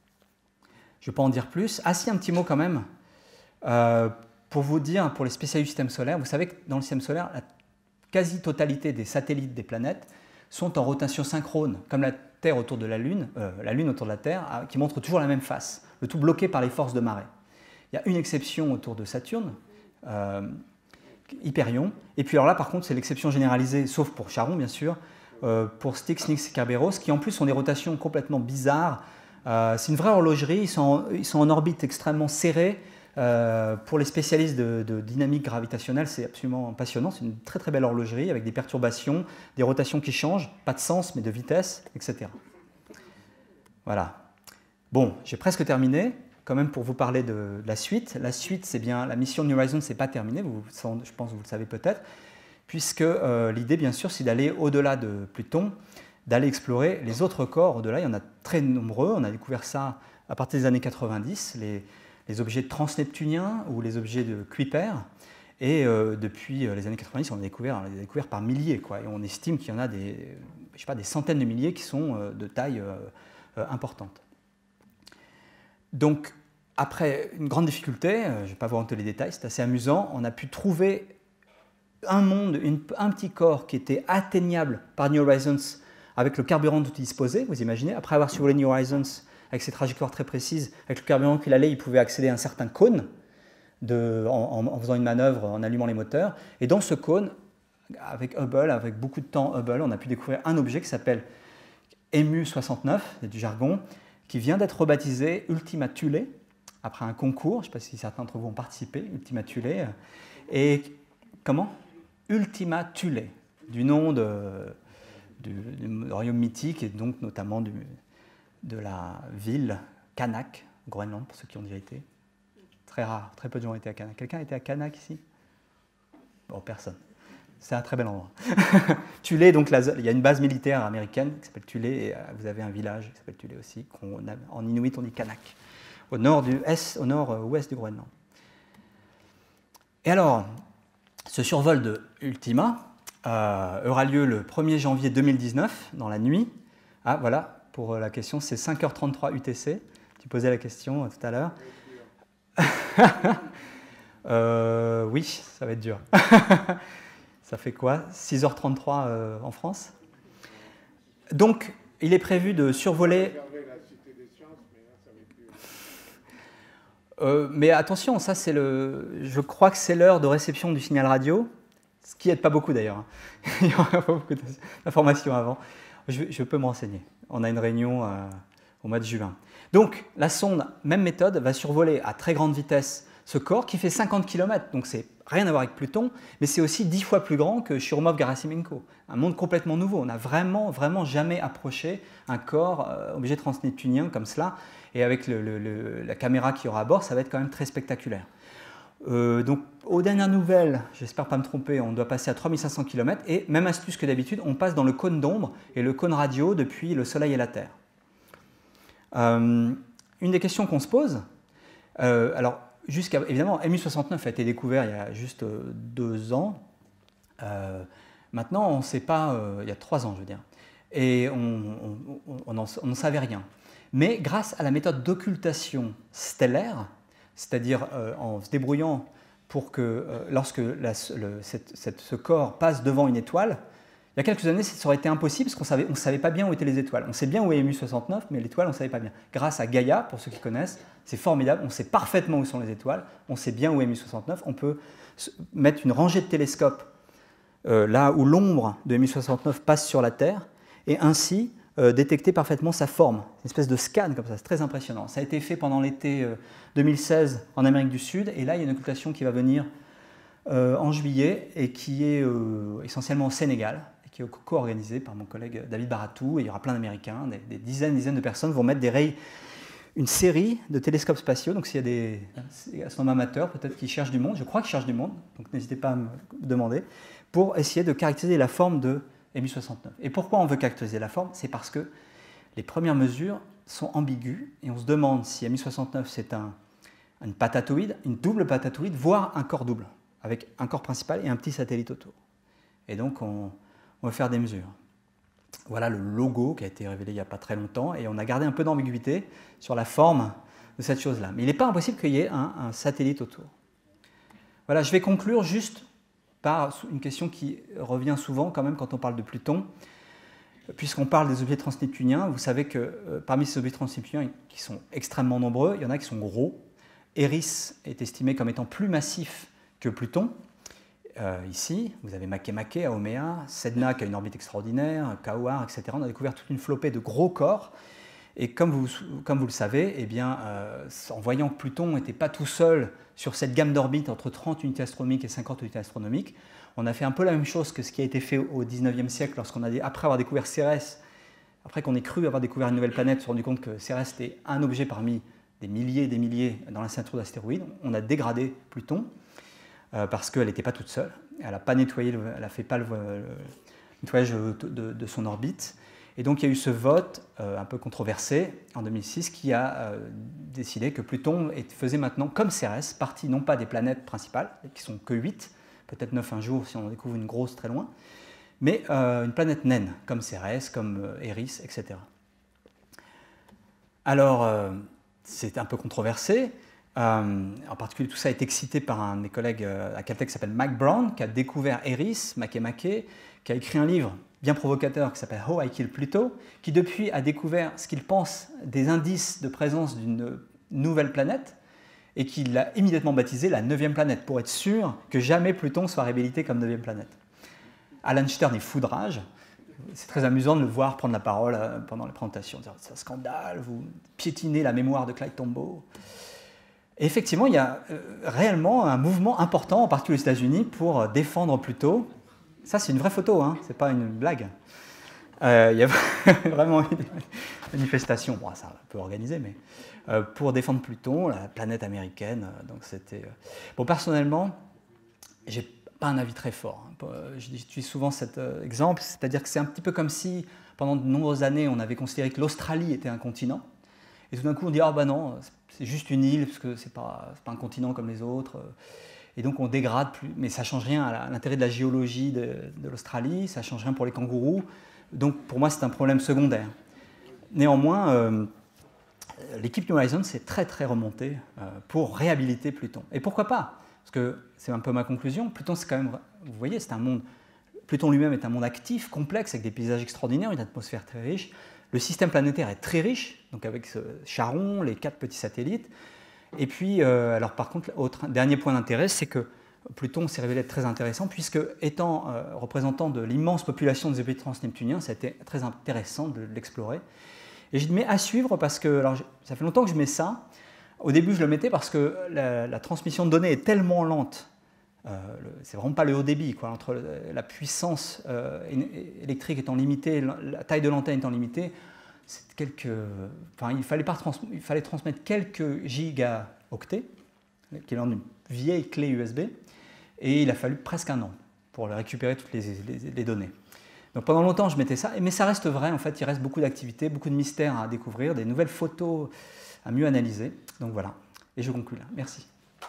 Je ne vais pas en dire plus. Ah si, un petit mot quand même, euh, pour vous dire, pour les spécialistes du système solaire, vous savez que dans le système solaire, la quasi-totalité des satellites des planètes sont en rotation synchrone, comme la Terre autour de la Lune, euh, la Lune autour de la Terre, qui montre toujours la même face, le tout bloqué par les forces de marée. Il y a une exception autour de Saturne, euh, Hyperion, et puis alors là par contre c'est l'exception généralisée, sauf pour Charon bien sûr, Euh, pour Styx, Nix et Kerberos, qui en plus ont des rotations complètement bizarres. Euh, c'est une vraie horlogerie, ils sont en, ils sont en orbite extrêmement serrée. Euh, pour les spécialistes de, de dynamique gravitationnelle, c'est absolument passionnant. C'est une très très belle horlogerie avec des perturbations, des rotations qui changent, pas de sens mais de vitesse, et cetera. Voilà. Bon, j'ai presque terminé. Quand même pour vous parler de, de la suite. La suite, c'est bien la mission New Horizons, c'est pas terminé. Vous, je pense que vous le savez peut-être. Puisque euh, l'idée, bien sûr, c'est d'aller au-delà de Pluton, d'aller explorer les autres corps au-delà. Il y en a très nombreux. On a découvert ça à partir des années quatre-vingt-dix, les, les objets transneptuniens ou les objets de Kuiper. Et euh, depuis les années quatre-vingt-dix, on a découvert, on a découvert par milliers, quoi. Et on estime qu'il y en a des, je sais pas, des centaines de milliers qui sont euh, de taille euh, euh, importante. Donc, après une grande difficulté, je ne vais pas vous rentrer les détails, c'est assez amusant, on a pu trouver un monde, une, un petit corps qui était atteignable par New Horizons avec le carburant dont il disposait, vous imaginez, après avoir survolé New Horizons avec ses trajectoires très précises, avec le carburant qu'il allait, il pouvait accéder à un certain cône de, en, en faisant une manœuvre, en allumant les moteurs. Et dans ce cône, avec Hubble, avec beaucoup de temps Hubble, on a pu découvrir un objet qui s'appelle M U soixante-neuf, c'est du jargon, qui vient d'être rebaptisé Ultima Thule, après un concours, je ne sais pas si certains d'entre vous ont participé, Ultima Thule. Et comment Ultima Thule, du nom de, du, du royaume mythique et donc notamment du, de la ville Kanak, Groenland, pour ceux qui ont déjà été. Très rare, très peu de gens ont été à Kanak. Quelqu'un a été à Kanak ici? Bon, personne. C'est un très bel endroit. Thule, donc la, il y a une base militaire américaine qui s'appelle Thule et vous avez un village qui s'appelle Thule aussi. On a, en inuit, on dit Kanak, au nord du est, au nord-ouest du Groenland. Et alors, ce survol de Ultima euh, aura lieu le premier janvier deux mille dix-neuf, dans la nuit. Ah, voilà, pour la question, c'est cinq heures trente-trois U T C. Tu posais la question euh, tout à l'heure. euh, oui, ça va être dur. Ça fait quoi? six heures trente-trois euh, en France. Donc, il est prévu de survoler... Euh, mais attention, ça c'est le. Je crois que c'est l'heure de réception du signal radio, ce qui n'aide pas beaucoup d'ailleurs. Il n'y aura pas beaucoup d'informations avant. Je, je peux me renseigner. On a une réunion euh, au mois de juin. Donc la sonde, même méthode, va survoler à très grande vitesse ce corps qui fait cinquante kilomètres. Donc c'est rien à voir avec Pluton, mais c'est aussi dix fois plus grand que Churyumov-Gerasimenko. Un monde complètement nouveau. On n'a vraiment, vraiment jamais approché un corps euh, objet transneptunien comme cela. Et avec le, le, le, la caméra qu'il y aura à bord, ça va être quand même très spectaculaire. Euh, donc, aux dernières nouvelles, j'espère pas me tromper, on doit passer à trois mille cinq cents kilomètres. Et même astuce que d'habitude, on passe dans le cône d'ombre et le cône radio depuis le Soleil et la Terre. Euh, une des questions qu'on se pose, euh, alors, jusqu'à, évidemment, M U soixante-neuf a été découvert il y a juste euh, deux ans. Euh, maintenant, on ne sait pas, euh, il y a trois ans, je veux dire. Et on n'en savait rien. Mais grâce à la méthode d'occultation stellaire, c'est-à-dire euh, en se débrouillant pour que euh, lorsque la, le, cette, cette, ce corps passe devant une étoile, il y a quelques années, ça aurait été impossible parce qu'on savait, ne savait pas bien où étaient les étoiles. On sait bien où est M U soixante-neuf, mais l'étoile, on ne savait pas bien. Grâce à Gaia, pour ceux qui connaissent, c'est formidable, on sait parfaitement où sont les étoiles, on sait bien où est M U soixante-neuf, on peut mettre une rangée de télescopes euh, là où l'ombre de M U soixante-neuf passe sur la Terre, et ainsi Euh, détecter parfaitement sa forme, une espèce de scan comme ça, c'est très impressionnant. Ça a été fait pendant l'été euh, deux mille seize en Amérique du Sud, et là il y a une occultation qui va venir euh, en juillet et qui est euh, essentiellement au Sénégal, et qui est co-organisée par mon collègue David Baratou, et il y aura plein d'Américains, des, des dizaines, dizaines de personnes vont mettre des rayons, une série de télescopes spatiaux, donc s'il y a des astronomes amateurs peut-être qui cherchent du monde, je crois qu'ils cherchent du monde, donc n'hésitez pas à me demander, pour essayer de caractériser la forme de M U soixante-neuf. Et pourquoi on veut caractériser la forme? C'est parce que les premières mesures sont ambiguës et on se demande si M U soixante-neuf c'est un, une patatoïde, une double patatoïde, voire un corps double, avec un corps principal et un petit satellite autour. Et donc on, on va faire des mesures. Voilà le logo qui a été révélé il n'y a pas très longtemps et on a gardé un peu d'ambiguïté sur la forme de cette chose-là. Mais il n'est pas impossible qu'il y ait un, un satellite autour. Voilà, je vais conclure juste par une question qui revient souvent quand même quand on parle de Pluton. Puisqu'on parle des objets transneptuniens, vous savez que euh, parmi ces objets transneptuniens qui sont extrêmement nombreux, il y en a qui sont gros. Eris est estimé comme étant plus massif que Pluton. Euh, ici, vous avez Makemake, Haumea, Sedna qui a une orbite extraordinaire, Quaoar, et cetera. On a découvert toute une flopée de gros corps. Et comme vous, comme vous le savez, eh bien, euh, en voyant que Pluton n'était pas tout seul sur cette gamme d'orbites entre trente unités astronomiques et cinquante unités astronomiques, on a fait un peu la même chose que ce qui a été fait au dix-neuvième siècle, lorsqu'on a, après avoir découvert Cérès, après qu'on ait cru avoir découvert une nouvelle planète, on s'est rendu compte que Cérès était un objet parmi des milliers et des milliers dans la ceinture d'astéroïdes. On a dégradé Pluton euh, parce qu'elle n'était pas toute seule. Elle n'a pas nettoyé, le, elle n'a fait pas le, le nettoyage de, de, de son orbite. Et donc il y a eu ce vote euh, un peu controversé en deux mille six qui a euh, décidé que Pluton faisait maintenant, comme Cérès, partie non pas des planètes principales, qui sont que huit, peut-être neuf un jour si on en découvre une grosse très loin, mais euh, une planète naine, comme Cérès, comme euh, Eris, et cetera. Alors, euh, c'est un peu controversé. Euh, en particulier, tout ça est excité par un de mes collègues euh, à Caltech qui s'appelle Mike Brown, qui a découvert Eris, Makemake, qui a écrit un livre bien provocateur qui s'appelle How I Kill Pluto, qui depuis a découvert ce qu'il pense des indices de présence d'une nouvelle planète, et qui l'a immédiatement baptisé la neuvième planète, pour être sûr que jamais Pluton soit réhabilité comme neuvième planète. Alan Stern est fou de rage. C'est très amusant de le voir prendre la parole pendant les présentations, dire c'est un scandale, vous piétinez la mémoire de Clyde Tombaugh. Et effectivement, il y a réellement un mouvement important, en particulier aux États-Unis, pour défendre Pluto. Ça, c'est une vraie photo, hein, c'est pas une blague. Euh, il y a vraiment une manifestation, bon, c'est un peu organisé, mais euh, pour défendre Pluton, la planète américaine. Donc c'était. Euh... Bon, personnellement, j'ai pas un avis très fort. Hein. J'utilise souvent cet euh, exemple, c'est-à-dire que c'est un petit peu comme si pendant de nombreuses années, on avait considéré que l'Australie était un continent, et tout d'un coup, on dit ah bah non, c'est juste une île parce que c'est pas, c'est pas un continent comme les autres. Et donc on dégrade plus, mais ça change rien à l'intérêt de la géologie de, de l'Australie, ça change rien pour les kangourous. Donc pour moi, c'est un problème secondaire. Néanmoins, euh, l'équipe New Horizons s'est très très remontée euh, pour réhabiliter Pluton. Et pourquoi pas? Parce que c'est un peu ma conclusion. Pluton, c'est quand même, vous voyez, c'est un monde. Pluton lui-même est un monde actif, complexe, avec des paysages extraordinaires, une atmosphère très riche. Le système planétaire est très riche, donc avec ce Charon, les quatre petits satellites. Et puis, euh, alors par contre, autre dernier point d'intérêt, c'est que Pluton s'est révélé être très intéressant, puisque étant euh, représentant de l'immense population des objets transneptuniens, ça a été très intéressant de l'explorer. Et je le mets à suivre parce que, alors ça fait longtemps que je mets ça. Au début, je le mettais parce que la, la transmission de données est tellement lente. Euh, c'est vraiment pas le haut débit, quoi, entre la puissance euh, électrique étant limitée, la taille de l'antenne étant limitée. Quelques, enfin, il, fallait pas trans, il fallait transmettre quelques gigaoctets, qui est une vieille clé U S B, et il a fallu presque un an pour récupérer toutes les, les, les données. Donc pendant longtemps, je mettais ça, mais ça reste vrai, en fait, il reste beaucoup d'activités, beaucoup de mystères à découvrir, des nouvelles photos à mieux analyser. Donc voilà, et je conclue là. Merci.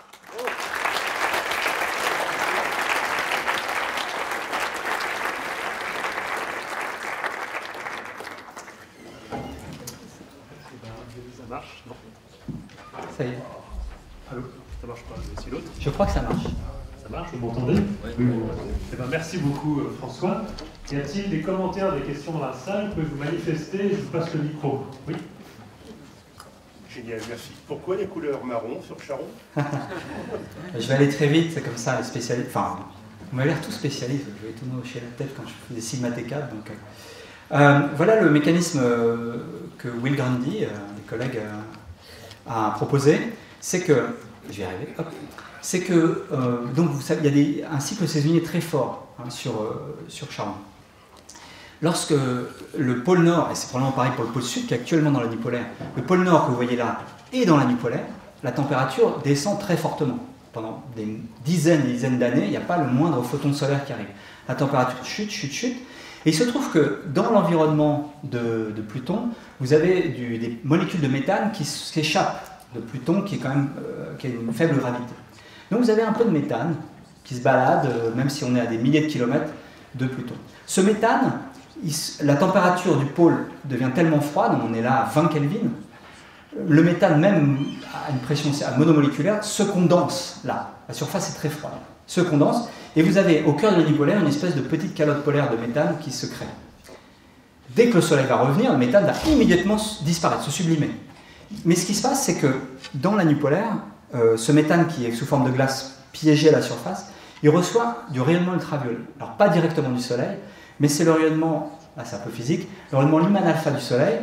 Ça marche? Non. Ça y est. Allô? Ça marche pas, je vais essayer l'autre. Je crois que ça marche. Ça marche, vous m'entendez? Oui. Eh ben, merci beaucoup François. Y a-t-il des commentaires, des questions dans la salle? Vous pouvez vous manifester, je vous passe le micro. Oui. Génial, merci. Pourquoi les couleurs marron sur Charon? Je vais aller très vite, c'est comme ça, les spécialistes. Enfin, vous m'avez l'air tous spécialistes, je vais tout me hocher la tête quand je fais des sigma T quatre. Donc, euh, voilà le mécanisme euh, que Will Grundy, euh, un des collègues, euh, a proposé. C'est que, je vais y arriver, hop, c'est que, euh, donc vous savez, il y a des, un cycle saisonnier très fort hein, sur, euh, sur Charon. Lorsque le pôle Nord, et c'est probablement pareil pour le pôle Sud qui est actuellement dans l'annipolaire, le pôle Nord que vous voyez là est dans l'annipolaire, la température descend très fortement. Pendant des dizaines et dizaines d'années, il n'y a pas le moindre photon solaire qui arrive. La température chute, chute, chute. Et il se trouve que dans l'environnement de, de Pluton, vous avez du, des molécules de méthane qui s'échappent de Pluton, qui est quand même euh, qui a une faible gravité. Donc vous avez un peu de méthane qui se balade, euh, même si on est à des milliers de kilomètres de Pluton. Ce méthane, il, la température du pôle devient tellement froide, on est là à vingt Kelvin, le méthane, même à une pression monomoléculaire, se condense là. La surface est très froide, se condense, et vous avez au cœur de l'annipolaire une espèce de petite calotte polaire de méthane qui se crée. Dès que le soleil va revenir, le méthane va immédiatement disparaître, se sublimer. Mais ce qui se passe, c'est que dans l'annipolaire, euh, ce méthane qui est sous forme de glace piégé à la surface, il reçoit du rayonnement ultraviolet. Alors pas directement du soleil, mais c'est le rayonnement, là c'est un peu physique, le rayonnement Lyman alpha du soleil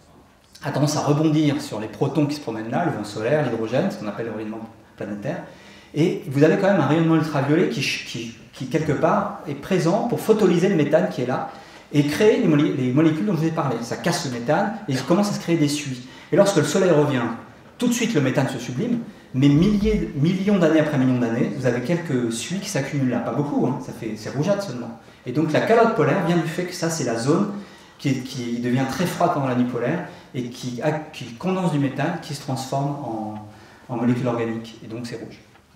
a tendance à rebondir sur les protons qui se promènent là, le vent solaire, l'hydrogène, ce qu'on appelle le rayonnement planétaire, et vous avez quand même un rayonnement ultraviolet qui, qui, qui quelque part est présent pour photolyser le méthane qui est là et créer les, molé les molécules dont je vous ai parlé. Ça casse le méthane et il commence à se créer des suies. Et lorsque le soleil revient, tout de suite le méthane se sublime, mais milliers, millions d'années après millions d'années, vous avez quelques suies qui s'accumulent là. Pas beaucoup, hein, ça fait, c'est rougeâtre seulement. Et donc la calotte polaire vient du fait que ça c'est la zone qui, qui devient très froide pendant l'annipolaire et qui, qui condense du méthane qui se transforme en, en molécules organiques. Et donc c'est rouge.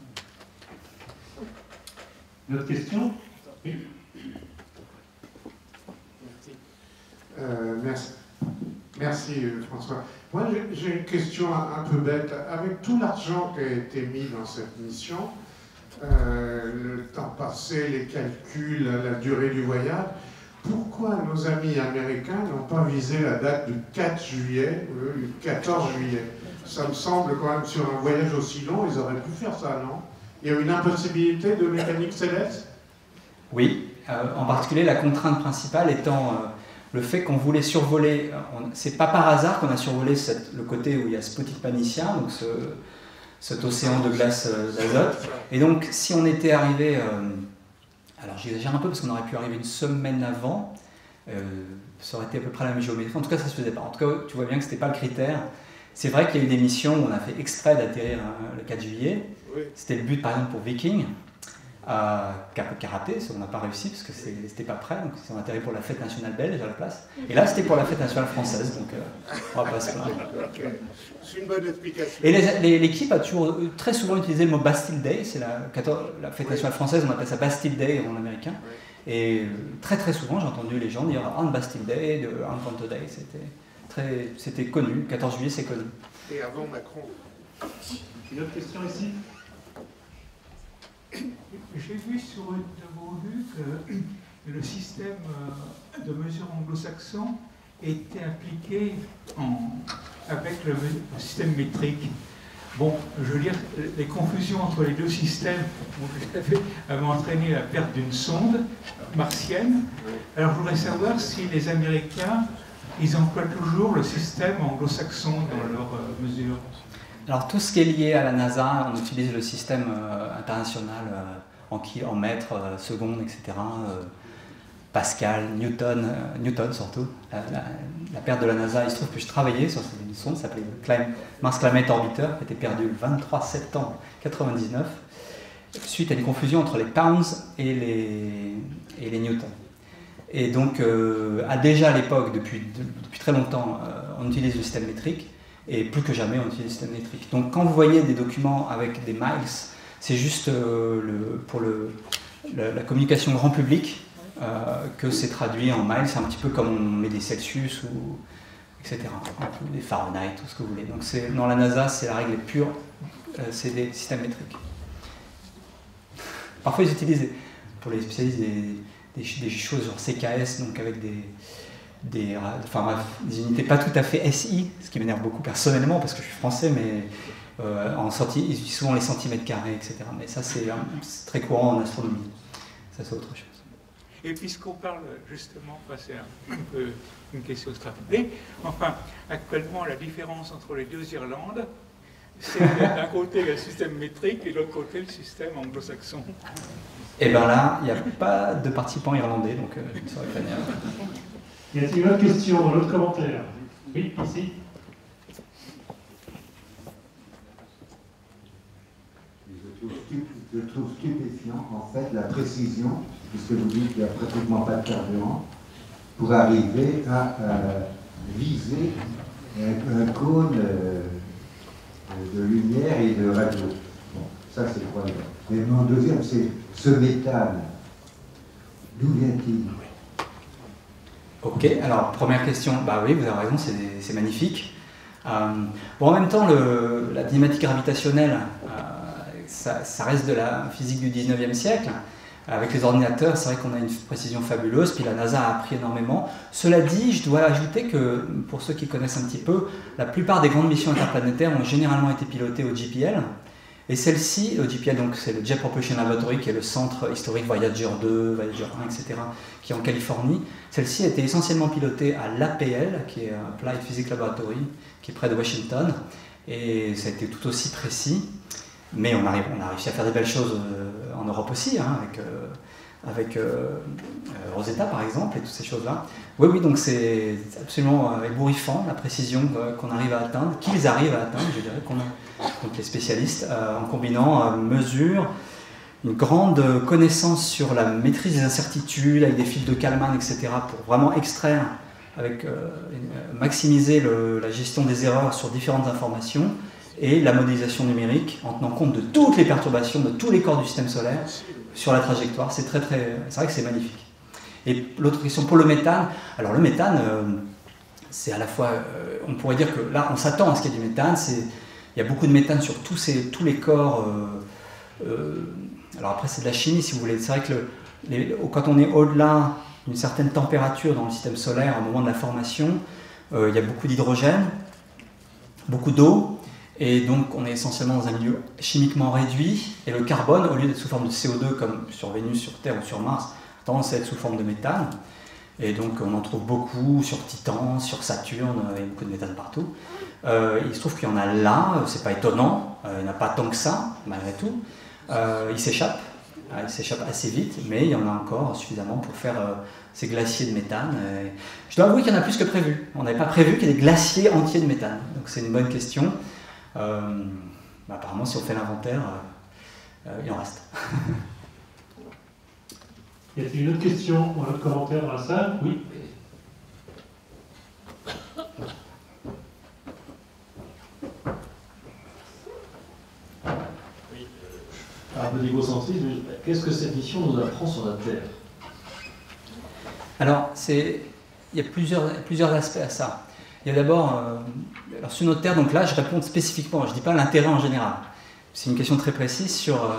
Une autre question? Oui. Euh, merci. Merci François. Moi j'ai une question un, un peu bête. Avec tout l'argent qui a été mis dans cette mission, euh, le temps passé, les calculs, la durée du voyage, pourquoi nos amis américains n'ont pas visé la date du quatre juillet ou du quatorze juillet? Ça me semble quand même, sur un voyage aussi long, ils auraient pu faire ça, non? Il y a une impossibilité de mécanique céleste? Oui, euh, en particulier la contrainte principale étant euh, le fait qu'on voulait survoler, c'est pas par hasard qu'on a survolé cette, le côté où il y a Sputnik Panician, donc ce, cet océan de glace euh, d'azote, et donc si on était arrivé, euh, alors j'exagère un peu parce qu'on aurait pu arriver une semaine avant, euh, ça aurait été à peu près la même géométrie, en tout cas ça se faisait pas, en tout cas tu vois bien que c'était pas le critère. C'est vrai qu'il y a eu des missions où on a fait exprès d'atterrir euh, le quatre juillet, oui. C'était le but par exemple pour Viking, Euh, qui a raté, on n'a pas réussi parce que c'était pas prêt, donc on a atterri pour la fête nationale belge à la place. Et là, c'était pour la fête nationale française, donc euh, on va pas se plaindre. C'est une bonne explication. Et l'équipe a toujours très souvent utilisé le mot Bastille Day, c'est la, la fête nationale française, on appelle ça Bastille Day en américain. Et très très souvent, j'ai entendu les gens dire On Bastille Day, de On Ponto Day, c'était connu, quatorze juillet c'est connu. Et avant Macron. Une autre question ici? J'ai vu sur une de vos vues que le système de mesure anglo-saxon était appliqué en, avec le, le système métrique. Bon, je veux dire, les confusions entre les deux systèmes avaient entraîné la perte d'une sonde martienne. Alors je voudrais savoir si les Américains, ils emploient toujours le système anglo-saxon dans leurs euh, mesures. Alors tout ce qui est lié à la NASA, on utilise le système euh, international euh, en, en mètres, euh, secondes, et cetera. Euh, Pascal, Newton, euh, Newton surtout. La, la, la perte de la NASA, il se trouve que je travaillais sur cette sonde, ça s'appelait Mars Climate Orbiter, qui a été perdue le vingt-trois septembre mille neuf cent quatre-vingt-dix-neuf, suite à une confusion entre les pounds et les, et les newtons. Et donc, euh, à déjà à l'époque, depuis, depuis très longtemps, euh, on utilise le système métrique. Et plus que jamais, on utilise le système métrique. Donc quand vous voyez des documents avec des miles, c'est juste euh, le, pour le, le, la communication grand public euh, que c'est traduit en miles. C'est un petit peu comme on met des Celsius, ou, et cetera. Des Fahrenheit, tout ce que vous voulez. Donc dans la NASA, c'est la règle pure, euh, c'est des systèmes métriques. Parfois, ils utilisent, pour les spécialistes, des, des, des choses genre C K S, donc avec des... Des, enfin, bref, des unités pas tout à fait S I, ce qui m'énerve beaucoup personnellement parce que je suis français, mais euh, en sortie, ils utilisent souvent les centimètres carrés, et cetera. Mais ça, c'est très courant en astronomie. Ça, c'est autre chose. Et puisqu'on parle justement, c'est un, un peu une question extrapolée, enfin, actuellement, la différence entre les deux Irlandes, c'est d'un côté le système métrique et de l'autre côté le système anglo-saxon. Et bien là, il n'y a pas de participants irlandais, donc euh, je ne saurais pas dire. Y a-t-il une autre question, un autre commentaire? Oui, ici. Je trouve, je trouve stupéfiant, en fait, la précision, puisque vous dites qu'il n'y a pratiquement pas de carburant, pour arriver à euh, viser un, un cône euh, de lumière et de radio. Bon, ça c'est le premier. Mais mon deuxième, c'est ce méthane. D'où vient-il? Ok, alors première question, bah oui, vous avez raison, c'est magnifique. Euh, bon, en même temps, le, la dynamique gravitationnelle, euh, ça, ça reste de la physique du dix-neuvième siècle. Avec les ordinateurs, c'est vrai qu'on a une précision fabuleuse, puis la NASA a appris énormément. Cela dit, je dois ajouter que, pour ceux qui connaissent un petit peu, la plupart des grandes missions interplanétaires ont généralement été pilotées au J P L. Et celle-ci, le J P L, donc c'est le Jet Propulsion Laboratory, qui est le centre historique Voyager deux, Voyager un, et cetera, qui est en Californie. Celle-ci a été essentiellement pilotée à l'A P L, qui est Applied Physics Laboratory, qui est près de Washington. Et ça a été tout aussi précis. Mais on, arrive, on a réussi à faire des belles choses euh, en Europe aussi, hein, avec, euh, avec euh, Rosetta par exemple, et toutes ces choses-là. Oui, oui, donc c'est absolument euh, ébouriffant la précision euh, qu'on arrive à atteindre, qu'ils arrivent à atteindre, je dirais, qu'on a, donc les spécialistes, euh, en combinant euh, mesures, une grande connaissance sur la maîtrise des incertitudes, avec des fils de Kalman, et cetera, pour vraiment extraire, avec, euh, maximiser le, la gestion des erreurs sur différentes informations, et la modélisation numérique en tenant compte de toutes les perturbations de tous les corps du système solaire sur la trajectoire. C'est très très, c'est vrai que c'est magnifique. Et l'autre question pour le méthane, alors le méthane, euh, c'est à la fois, euh, on pourrait dire que là, on s'attend à ce qu'il y ait du méthane. Il y a beaucoup de méthane sur tous, ces, tous les corps. Euh, euh, alors après, c'est de la chimie, si vous voulez. C'est vrai que le, les, quand on est au-delà d'une certaine température dans le système solaire, au moment de la formation, euh, il y a beaucoup d'hydrogène, beaucoup d'eau, et donc on est essentiellement dans un milieu chimiquement réduit, et le carbone, au lieu d'être sous forme de C O deux comme sur Vénus, sur Terre ou sur Mars, a tendance à être sous forme de méthane. Et donc on en trouve beaucoup sur Titan, sur Saturne, il y a beaucoup de méthane partout. Euh, il se trouve qu'il y en a là, c'est pas étonnant, euh, il n'y en a pas tant que ça, malgré tout. Euh, il s'échappe, euh, il s'échappe assez vite, mais il y en a encore suffisamment pour faire euh, ces glaciers de méthane. Et je dois avouer qu'il y en a plus que prévu. On n'avait pas prévu qu'il y ait des glaciers entiers de méthane, donc c'est une bonne question. Euh, bah, apparemment, si on fait l'inventaire, euh, euh, il en reste. Y a-t-il une autre question ou un autre commentaire dans la salle? Oui. Un peu d'égocentrisme, qu'est-ce que cette mission nous apprend sur la Terre? Alors, c'est, il y a plusieurs, plusieurs aspects à ça. Il y a d'abord, euh, alors sur notre Terre, donc là, je réponds spécifiquement, je ne dis pas l'intérêt en général. C'est une question très précise sur, euh,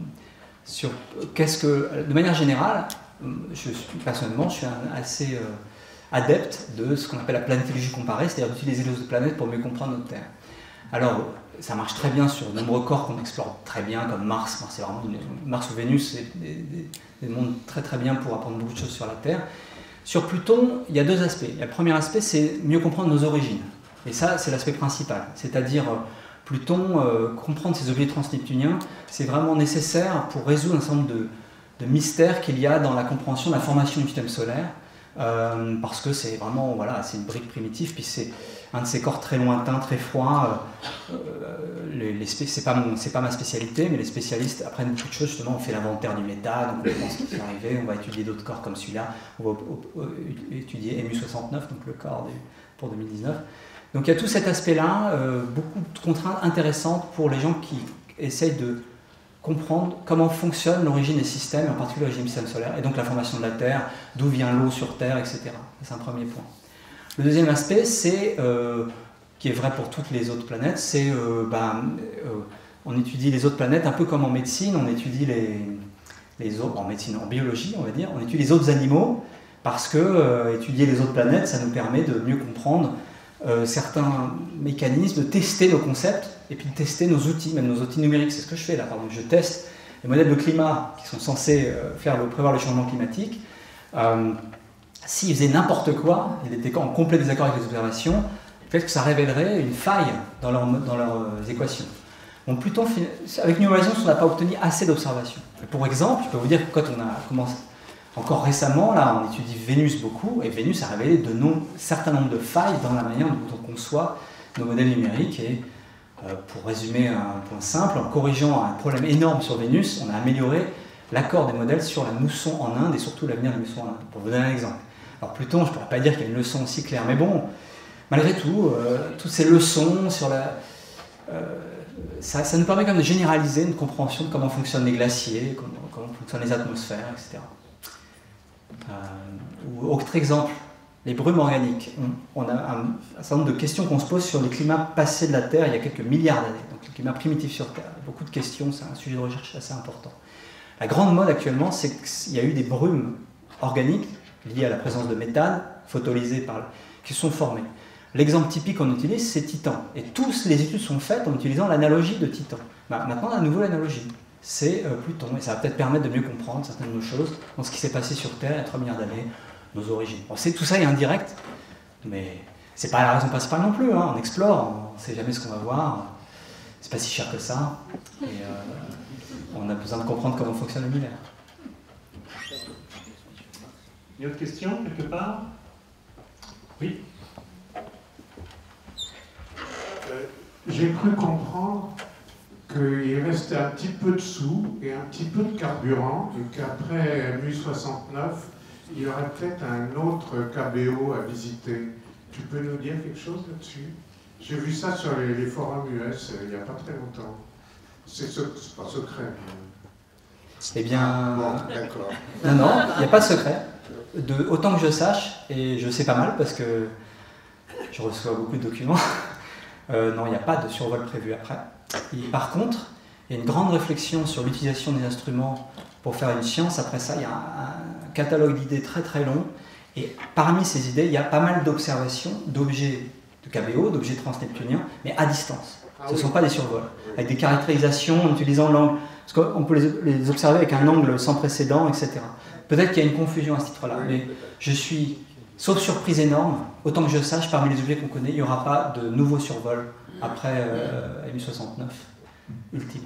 sur qu'est-ce que, de manière générale, je suis, personnellement, je suis un, assez euh, adepte de ce qu'on appelle la planétologie comparée, c'est-à-dire d'utiliser les autres planètes pour mieux comprendre notre Terre. Alors, ça marche très bien sur de nombreux corps qu'on explore très bien, comme Mars. Mars, c'est vraiment une, Mars ou Vénus, c'est des, des, des mondes très très bien pour apprendre beaucoup de choses sur la Terre. Sur Pluton, il y a deux aspects. Il y a le premier aspect, c'est mieux comprendre nos origines. Et ça, c'est l'aspect principal. C'est-à-dire, Pluton, euh, comprendre ces objets transneptuniens, c'est vraiment nécessaire pour résoudre un certain nombre de, de mystères qu'il y a dans la compréhension de la formation du système solaire. Euh, parce que c'est vraiment, voilà, c'est une brique primitive, puis c'est un de ces corps très lointains, très froids. Euh, les, les c'est pas mon, c'est pas ma spécialité, mais les spécialistes apprennent beaucoup de choses. Justement, on fait l'inventaire du méthane, on comprend ce qui est arrivé, on va étudier d'autres corps comme celui-là, on va étudier M U soixante-neuf, donc le corps du, pour deux mille dix-neuf. Donc il y a tout cet aspect-là, euh, beaucoup de contraintes intéressantes pour les gens qui essayent de comprendre comment fonctionne l'origine des systèmes, en particulier l'origine du système solaire, et donc la formation de la Terre, d'où vient l'eau sur Terre, et cetera. C'est un premier point. Le deuxième aspect, c'est, euh, qui est vrai pour toutes les autres planètes, c'est euh, ben, euh, on étudie les autres planètes un peu comme en médecine, on étudie les, les autres, en médecine, en biologie, on va dire, on étudie les autres animaux, parce que euh, étudier les autres planètes, ça nous permet de mieux comprendre euh, certains mécanismes, de tester nos concepts, et puis de tester nos outils, même nos outils numériques. C'est ce que je fais là. Par exemple, je teste les modèles de climat qui sont censés euh, faire le, prévoir le changement climatique. Euh, S'ils faisaient n'importe quoi, ils étaient en complet désaccord avec les observations, peut-être que ça révélerait une faille dans, leur, dans leurs euh, équations. Donc Pluton, avec New Horizons, on n'a pas obtenu assez d'observations. Pour exemple, je peux vous dire que quand on a commencé, encore récemment, là, on étudie Vénus beaucoup, et Vénus a révélé de non, un certain nombre de failles dans la manière dont on conçoit nos modèles numériques. Et euh, pour résumer un point simple, en corrigeant un problème énorme sur Vénus, on a amélioré l'accord des modèles sur la mousson en Inde et surtout l'avenir de la mousson en Inde. Pour vous donner un exemple. Alors Pluton, je ne pourrais pas dire qu'il y a une leçon aussi claire, mais bon, malgré tout, euh, toutes ces leçons sur la... Euh, ça, ça nous permet quand même de généraliser une compréhension de comment fonctionnent les glaciers, comment, comment fonctionnent les atmosphères, et cetera. Euh, ou autre exemple, les brumes organiques. On, on a un, un certain nombre de questions qu'on se pose sur les climats passés de la Terre il y a quelques milliards d'années, donc les climats primitifs sur Terre. Beaucoup de questions, c'est un sujet de recherche assez important. La grande mode actuellement, c'est qu'il y a eu des brumes organiques liées à la présence de méthane, photolysées par, qui sont formées. L'exemple typique qu'on utilise, c'est Titan. Et toutes les études sont faites en utilisant l'analogie de Titan. Bah, maintenant, on a à nouveau l'analogie. C'est euh, Pluton. Et ça va peut-être permettre de mieux comprendre certaines de nos choses dans ce qui s'est passé sur Terre il y a trois milliards d'années, nos origines. Bon, tout ça est indirect, mais c'est pas la raison principale non plus. Hein. On explore, on ne sait jamais ce qu'on va voir. C'est pas si cher que ça. Et euh, on a besoin de comprendre comment fonctionne l'univers. Une autre question, quelque part? Oui. Euh, J'ai cru comprendre qu'il restait un petit peu de sous et un petit peu de carburant, et qu'après M U soixante-neuf, il y aurait peut-être un autre K B O à visiter. Tu peux nous dire quelque chose là-dessus? J'ai vu ça sur les, les forums U S euh, il n'y a pas très longtemps. C'est pas secret. Eh bien... Bon, d'accord. Non, non, il n'y a pas de secret. De, autant que je sache, et je sais pas mal parce que je reçois beaucoup de documents. Euh, non, il n'y a pas de survol prévu après. Et par contre, il y a une grande réflexion sur l'utilisation des instruments pour faire une science. Après ça, il y a un, un catalogue d'idées très très long. Et parmi ces idées, il y a pas mal d'observations d'objets de K B O, d'objets transneptuniens, mais à distance. Ah Ce ne oui. sont pas des survols, avec des caractérisations en utilisant l'angle. Parce qu'on peut les, les observer avec un angle sans précédent, et cetera. Peut-être qu'il y a une confusion à ce titre-là, mais je suis, sauf surprise énorme, autant que je sache, parmi les objets qu'on connaît, il n'y aura pas de nouveaux survols après euh, M U soixante-neuf, Ultima.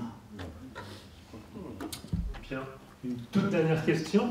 Bien. Une toute dernière question.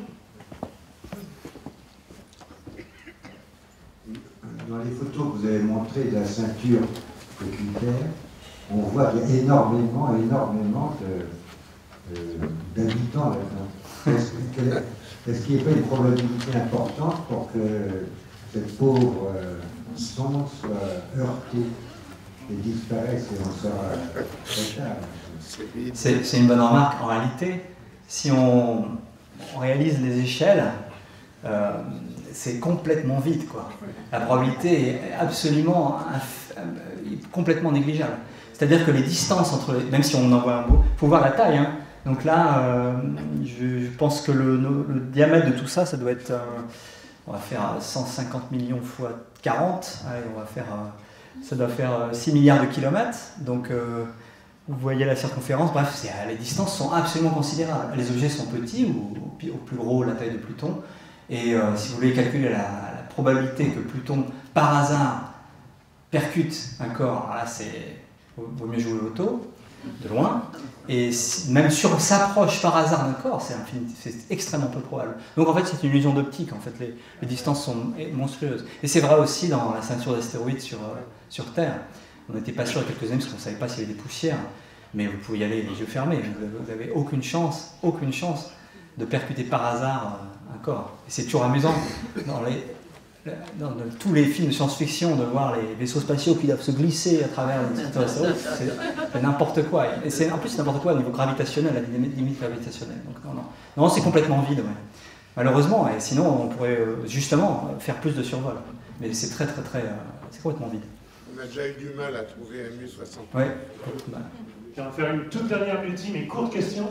Dans les photos que vous avez montrées de la ceinture de Kuiper, on voit qu'il y a énormément, énormément de, euh, d'habitants là-dedans. Est-ce que- est-ce qu'il n'y a pas une probabilité importante pour que cette pauvre euh, sonde soit heurtée et disparaisse et on sera très tard? C'est c'est une bonne remarque. En réalité, si on, on réalise les échelles, euh, c'est complètement vide, quoi. La probabilité est absolument inf- euh, complètement négligeable. C'est-à-dire que les distances entre les, même si on envoie un beau, il faut voir la taille, hein. Donc là, euh, je, je pense que le, le, le diamètre de tout ça, ça doit être, euh, on va faire cent cinquante millions fois quarante, allez, on va faire, euh, ça doit faire six milliards de kilomètres. Donc euh, vous voyez la circonférence, bref, c'est- les distances sont absolument considérables. Les objets sont petits, ou au plus gros la taille de Pluton. Et euh, si vous voulez calculer la, la probabilité que Pluton, par hasard, percute un corps, alors là, c'est vaut vaut mieux jouer au loto, de loin. Et si, même sur s'approche par hasard d'un corps, c'est infini- c'est extrêmement peu probable. Donc en fait, c'est une illusion d'optique. En fait, les, les distances sont monstrueuses. Et c'est vrai aussi dans la ceinture d'astéroïdes sur, euh, sur Terre. On n'était pas sûr il y a quelques années parce qu'on ne savait pas s'il y avait des poussières. Mais vous pouvez y aller les yeux fermés. Vous n'avez aucune chance, aucune chance de percuter par hasard euh, un corps. Et c'est toujours amusant dans, les, dans, dans tous les films de science-fiction de voir les vaisseaux spatiaux qui doivent se glisser à travers les ceinture d'astéroïdes. C'est c'est n'importe quoi. Et c'est, en plus, c'est n'importe quoi au niveau gravitationnel, la limite, limite gravitationnelle. Donc non, non. Non, c'est complètement vide, ouais. Malheureusement, et sinon on pourrait euh, justement faire plus de survol. Mais c'est très très très... Euh, c'est complètement vide. On a déjà eu du mal à trouver M U soixante. Ouais. On va faire une toute dernière ultime et courte question.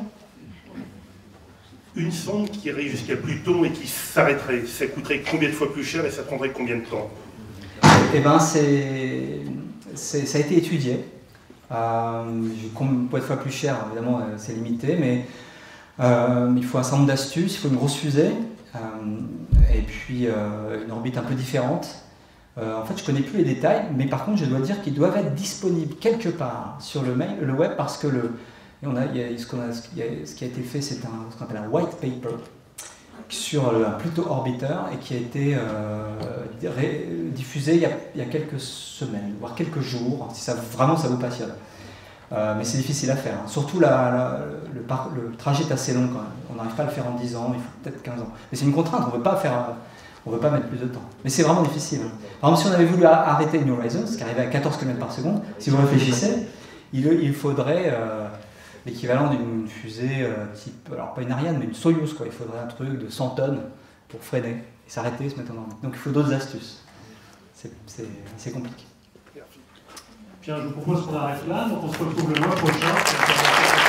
Une sonde qui irait jusqu'à Pluton et qui s'arrêterait, ça coûterait combien de fois plus cher et ça prendrait combien de temps? Eh bien, c'est, c'est, ça a été étudié. Euh, combien de fois plus cher, évidemment, euh, c'est limité, mais euh, il faut un certain nombre d'astuces, il faut une grosse fusée, euh, et puis euh, une orbite un peu différente. Euh, en fait, je ne connais plus les détails, mais par contre, je dois dire qu'ils doivent être disponibles quelque part sur le, mail, le web, parce que le, on a, il y a, ce, qu'on a, ce, qui a, ce qui a été fait, c'est un, ce qu'on appelle un white paper sur le, un Pluto Orbiter et qui a été euh, ré, diffusé il y, a, il y a quelques semaines, voire quelques jours, si ça, vraiment ça vous passionne. Euh, mais c'est difficile à faire. Hein. Surtout la, la, le, par, le trajet est assez long quand même. On n'arrive pas à le faire en dix ans, il faut peut-être quinze ans. Mais c'est une contrainte, on ne veut pas faire... On ne veut pas mettre plus de temps. Mais c'est vraiment difficile. Par exemple, si on avait voulu arrêter New Horizons, ce qui arrivait à quatorze kilomètres par seconde, si vous réfléchissez, il, il faudrait euh, l'équivalent d'une fusée euh, type, alors pas une Ariane, mais une Soyuz, quoi. Il faudrait un truc de cent tonnes pour freiner, et s'arrêter et se mettre en orbite. Donc il faut d'autres astuces. C'est, c'est, c'est compliqué. Bien, je vous propose qu'on arrête là, donc on se retrouve le mois prochain.